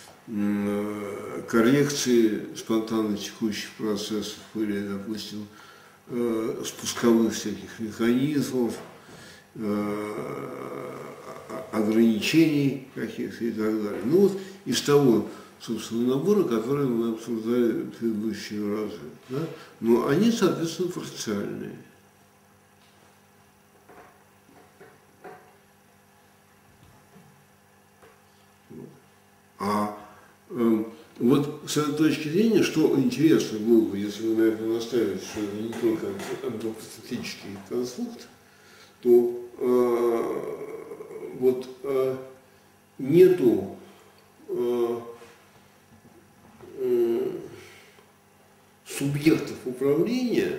коррекции спонтанно текущих процессов или, допустим, спусковых всяких механизмов ограничений каких-то и так далее. Ну вот из того, собственно, набора, который мы обсуждали в предыдущие разы. Да? Но они, соответственно, парциальные. Вот с этой точки зрения, что интересно было бы, если вы на этом настаиваете, что это не только антропоцентрический конструкт, то нету субъектов управления,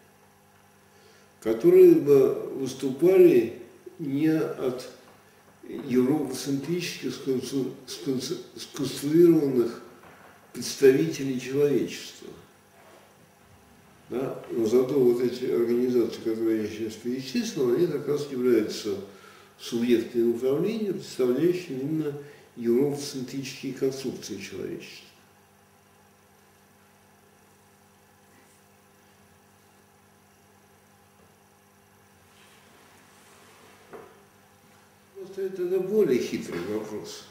которые бы выступали не от европоцентрически сконструированных представителей человечества. Да? Но зато вот эти организации, которые я сейчас перечислил, они как раз являются субъектами управления, представляющими именно европоцентрические конструкции человечества. Это более хитрый вопрос.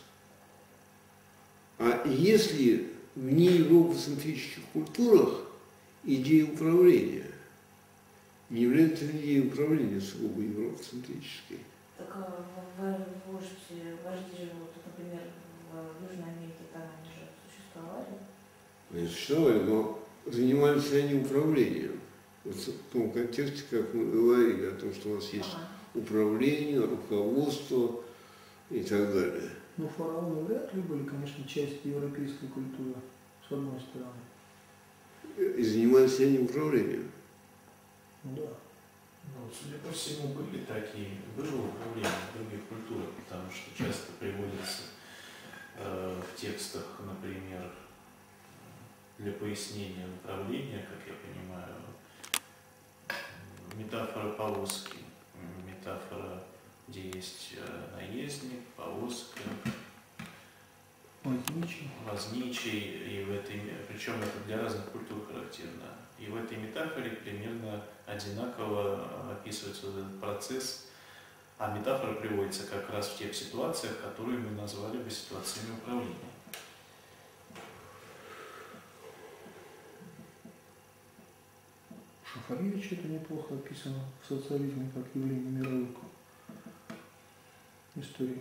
А если в неевропоцентрических культурах идея управления не является ли идеей управления сугубо европоцентрической? Так вожди живут, например, в Южной Америке, там они же существовали? Они существовали, но занимались ли они управлением? Вот в том контексте, как мы говорили о том, что у нас есть управление, руководство и так далее. Ну, фараоны вряд ли были, конечно, частью европейской культуры, с одной стороны. И занимались они управлением. Да. Ну, судя по всему, было управление в других культурах, потому что часто приводится в текстах, например, для пояснения управления, как я понимаю, метафора повозки, метафора, где есть наездник, повозка, возничий, и причем это для разных культур характерно. И в этой метафоре примерно одинаково описывается этот процесс, а метафора приводится как раз в тех ситуациях, которые мы назвали бы ситуациями управления. Шафаревич это неплохо описано в социализме как явление мировой истории.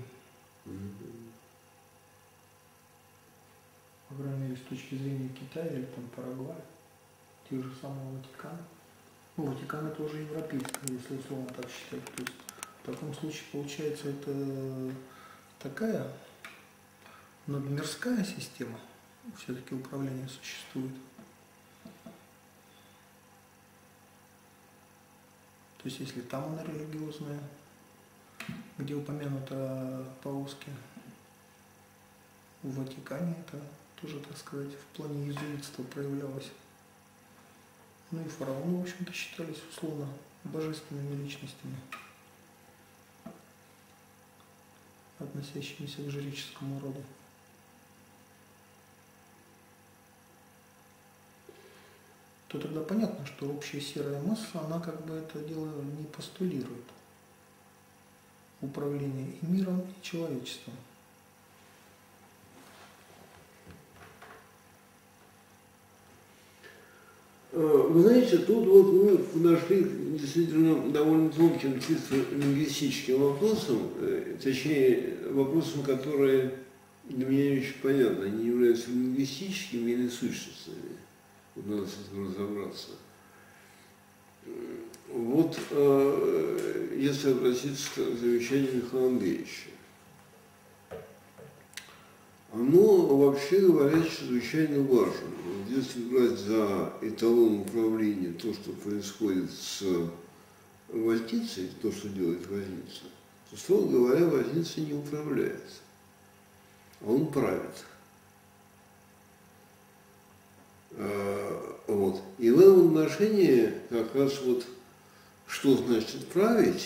По крайней мере, с точки зрения Китая или там Парагвая, тех же самого Ватикана. Ну, Ватикан это уже европейское, если условно так считать. То есть в таком случае получается это такая надмирская система, все-таки управление существует. То есть если там она религиозная, где упомянуто повозки, в Ватикане это тоже, так сказать, в плане иезуитства проявлялось. Ну и фараоны, в общем-то, считались условно божественными личностями, относящимися к жреческому роду. То тогда понятно, что общая серая масса, она как бы это дело не постулирует. Управление и миром, и человечеством. Вы знаете, тут вот мы подошли действительно довольно тонким чисто лингвистическим вопросом, точнее вопросом, которые для меня не очень понятно, они являются лингвистическими или сущностными. Вот надо с этим разобраться. Вот если обратиться к замечанию Михаила Андреевича, оно, вообще говоря, чрезвычайно важно. Вот если брать за эталон управления то, что происходит с возницей, то, что делает возница, то, строго говоря, возница не управляет, а он правит. Вот. И в этом отношении как раз вот что значит править,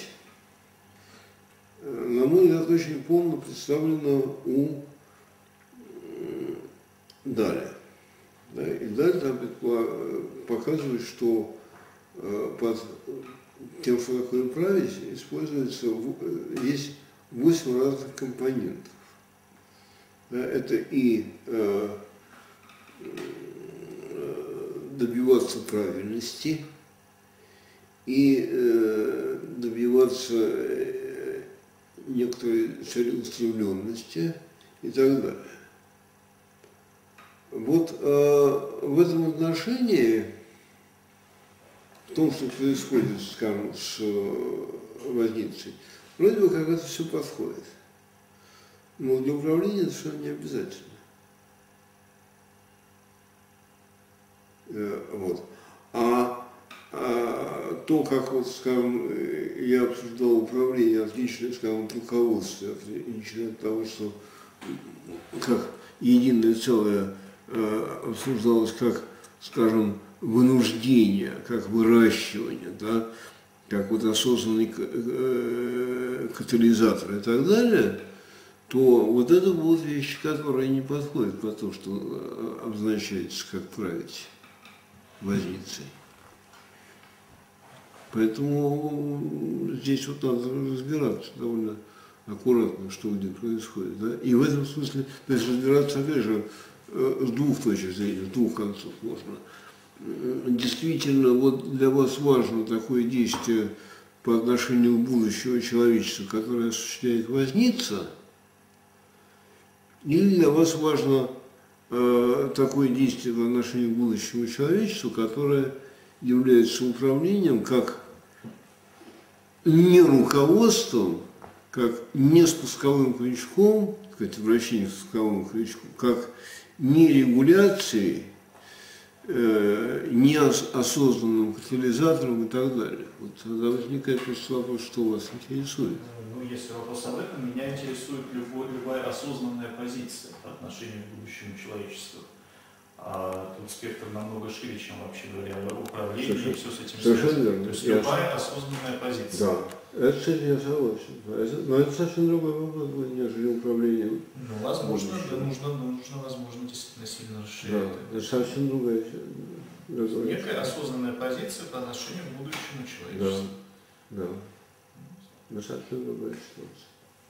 на мой взгляд, очень полно представлено у Даля. Да, и Даль там показывает, что под тем, что такое править, используется, есть 8 разных компонентов. Да, это и добиваться правильности, и добиваться некоторой целеустремленности и так далее. Вот в этом отношении, в том, что происходит, скажем, с возницей, вроде бы как это все подходит. Но для управления это совершенно не обязательно. Вот. То, как, вот, скажем, я обсуждал управление, отличное, скажем, от руководства, отличное от того, что как единое целое обсуждалось как, скажем, вынуждение, как выращивание, да, как вот осознанный катализатор и так далее, то вот это будут вещи, которые не подходят по тому, что обозначается как править возницей. Поэтому здесь вот надо разбираться довольно аккуратно, что где происходит. Да? И в этом смысле, то есть разбираться, опять же, с двух точек зрения, с двух концов можно. Действительно, вот для вас важно такое действие по отношению к будущему человечества, которое осуществляет возница, или для вас важно такое действие по отношению к будущему человечеству, которое является управлением как не руководством, как не спусковым крючком, сказать, вращение спусковым крючком, как не регуляцией, не осознанным катализатором и так далее. Вот тогда возникает просто вопрос, что вас интересует. Ну, если вопрос об этом, меня интересует любая осознанная позиция по отношению к будущему человечеству. А тут спектр намного шире, чем, вообще говоря, управление и все с этим связано. То есть любая осознанная позиция. Да, это, кстати, я согласен. Но это совсем другой вопрос, нежели управление. Ну, возможно, да, нужно, возможно, действительно сильно расширять. Да, это совсем другая. Некая осознанная позиция по отношению к будущему человечеству. Да, да. Это совсем другая ситуация.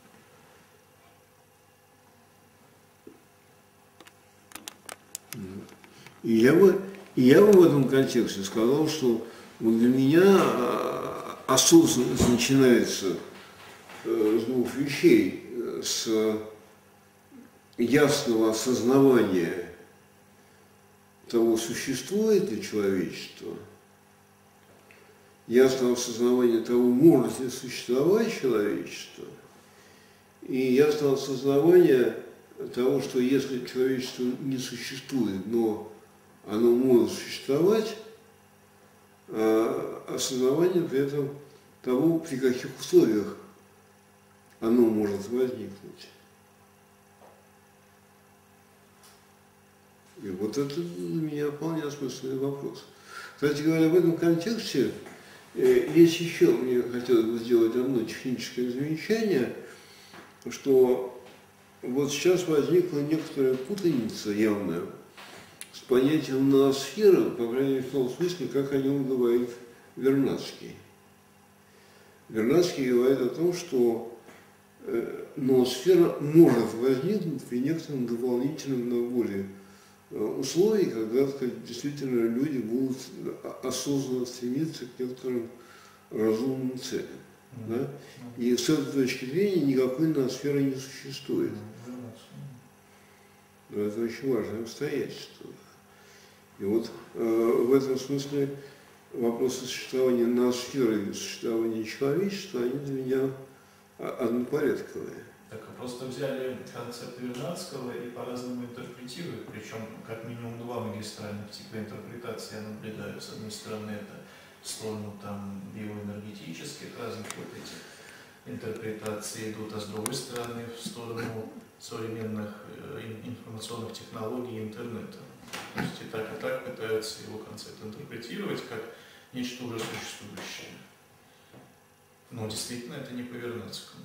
И я бы в этом контексте сказал, что вот для меня осознанность начинается с двух вещей. С ясного осознавания того, существует ли человечество, ясного осознавания того, может ли существовать человечество, и ясного осознавания того, что если человечество не существует, но оно может существовать, осознавание при этом того, при каких условиях оно может возникнуть. И вот это для меня вполне осмысленный вопрос. Кстати говоря, в этом контексте есть еще, мне хотелось бы сделать одно техническое замечание, что вот сейчас возникла некоторая путаница явная с понятием ноосфера, по крайней мере в том смысле, как о нем говорит Вернадский. Вернадский говорит о том, что ноосфера может возникнуть при некотором дополнительном наборе условий, когда, так сказать, действительно люди будут осознанно стремиться к некоторым разумным целям. Да? И с этой точки зрения никакой ноосферы не существует. Но это очень важное обстоятельство. И вот в этом смысле вопросы существования ноосферы и существования человечества, они для меня однопорядковые. Так просто взяли концепт Вернадского и по-разному интерпретируют, причем как минимум два магистральных типа интерпретации я наблюдаю. С одной стороны, это в сторону там биоэнергетических разных вот этих интерпретаций идут, а с другой стороны в сторону современных информационных технологий и интернета. То есть и так пытаются его концепт интерпретировать как нечто уже существующее. Но действительно это не по Вернадскому.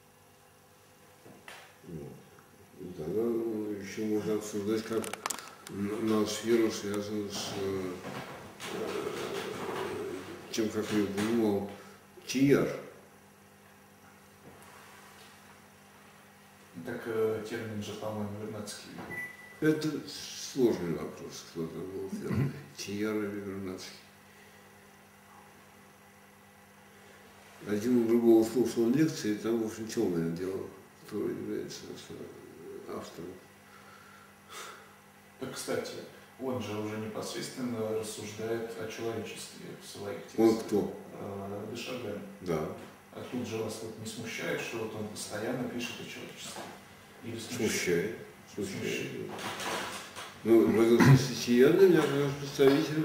Тогда еще можно обсуждать, как ноосферу связана с тем, как я понимал, Тияр. Так термин же, по-моему, вернадский. Это сложный вопрос, кто там был первый, Тияр или Вернадский. Один у другого слушал лекции, там, в общем, темное дело, кто является автором. Так, кстати, он же уже непосредственно рассуждает о человечестве в своих текстах. Он кто? Де Шарден. Да. А тут же вас вот не смущает, что вот он постоянно пишет о человечестве? Или Смущает. Ну, в этом смысле Тияр для меня как представитель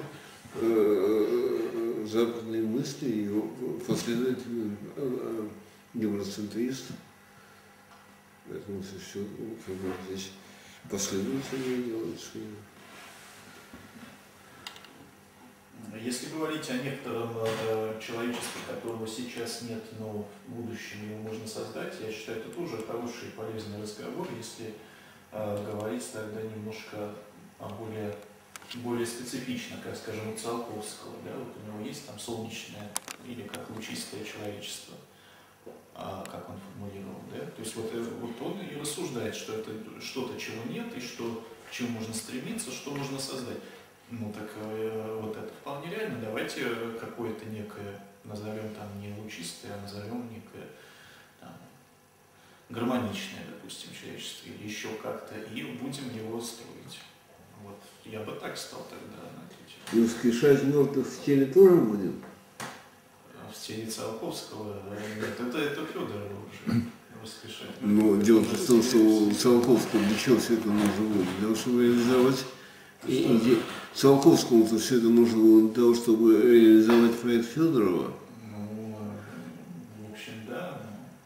западной мысли, его последовательный невроцентрист. Поэтому все как бы здесь последовательно делается. Если говорить о некотором человечестве, которого сейчас нет, но в будущем его можно создать, я считаю, это тоже хороший и полезный разговор, если говорить тогда немножко о более специфично, как, скажем, у Циолковского. Да? Вот у него есть там солнечное или как лучистое человечество, как он формулировал. Да? То есть вот он и рассуждает, что это что-то, чего нет, и что, к чему можно стремиться, что можно создать. Ну так вот это вполне реально. Давайте какое-то некое, назовем там не лучистое, а назовем некое там, гармоничное, допустим, человечество или еще как-то, и будем его строить. Вот. Я бы так стал тогда на эту тему. И воскрешать мертвых в теле тоже будем? В теле Циолковского нет, это Федорова уже воскрешать. Но дело в том, что у Циолковского для чего все это нужно было? Для того, чтобы реализовать Циолковскому-то все это нужно было для того, чтобы реализовать проект Федорова. Ну, в общем, да.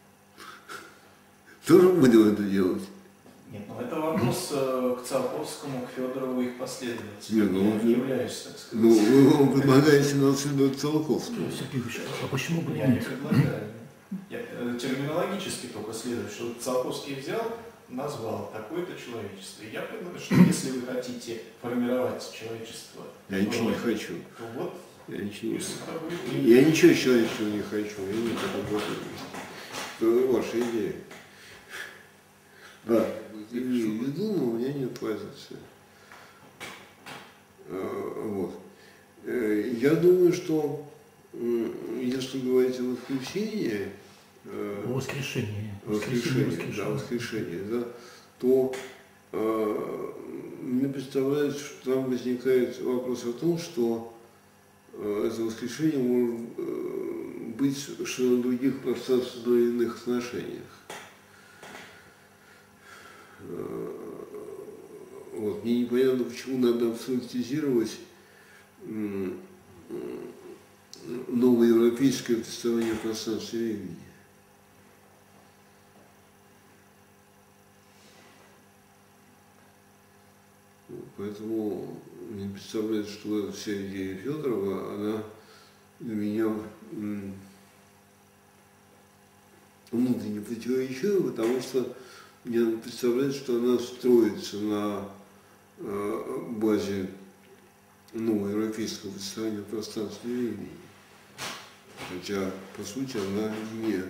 Тоже будем это делать? Нет, ну это вопрос к Циолковскому, к Федорову и их последователям. Нет, ну, я не являюсь, так сказать. Ну, вы вам предлагаете нам следовать Циолковскому. Сергей Ильич, а почему бы Я не нет? предлагаю. Я терминологически только следую, что Циолковский взял, назвал такое-то человечество. И я предлагаю, что если вы хотите формировать человечество, Я ничего не хочу. то вот Я ничего не пусть хочу. это будет. Я ничего человеческого не хочу. Я не такой это ваша идея. Да, имею в виду, но у меня нет позиции. Вот. Я думаю, что если говорить о воскресении, Воскрешение. воскрешение, да, то мне представляется, что там возникает вопрос о том, что это воскрешение может быть совершенно в других пространственных отношениях. Вот. Мне непонятно, почему надо абсолютизировать новоевропейское представление пространства и времени. Поэтому мне представляется, что эта вся идея Федорова, она для меня внутренне противоречива, потому что мне представляется, что она строится на базе новоевропейского представления пространства и времени. Хотя, по сути, она не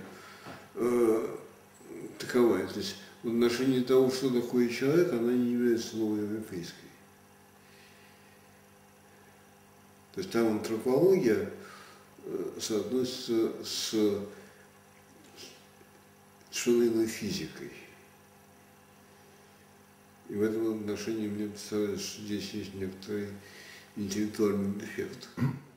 таковая. То есть в отношении того, что такое человек, она не является новоевропейской. То есть там антропология соотносится с совершенно иной физикой. И в этом отношении мне представляется, что здесь есть некоторый интеллектуальный дефект.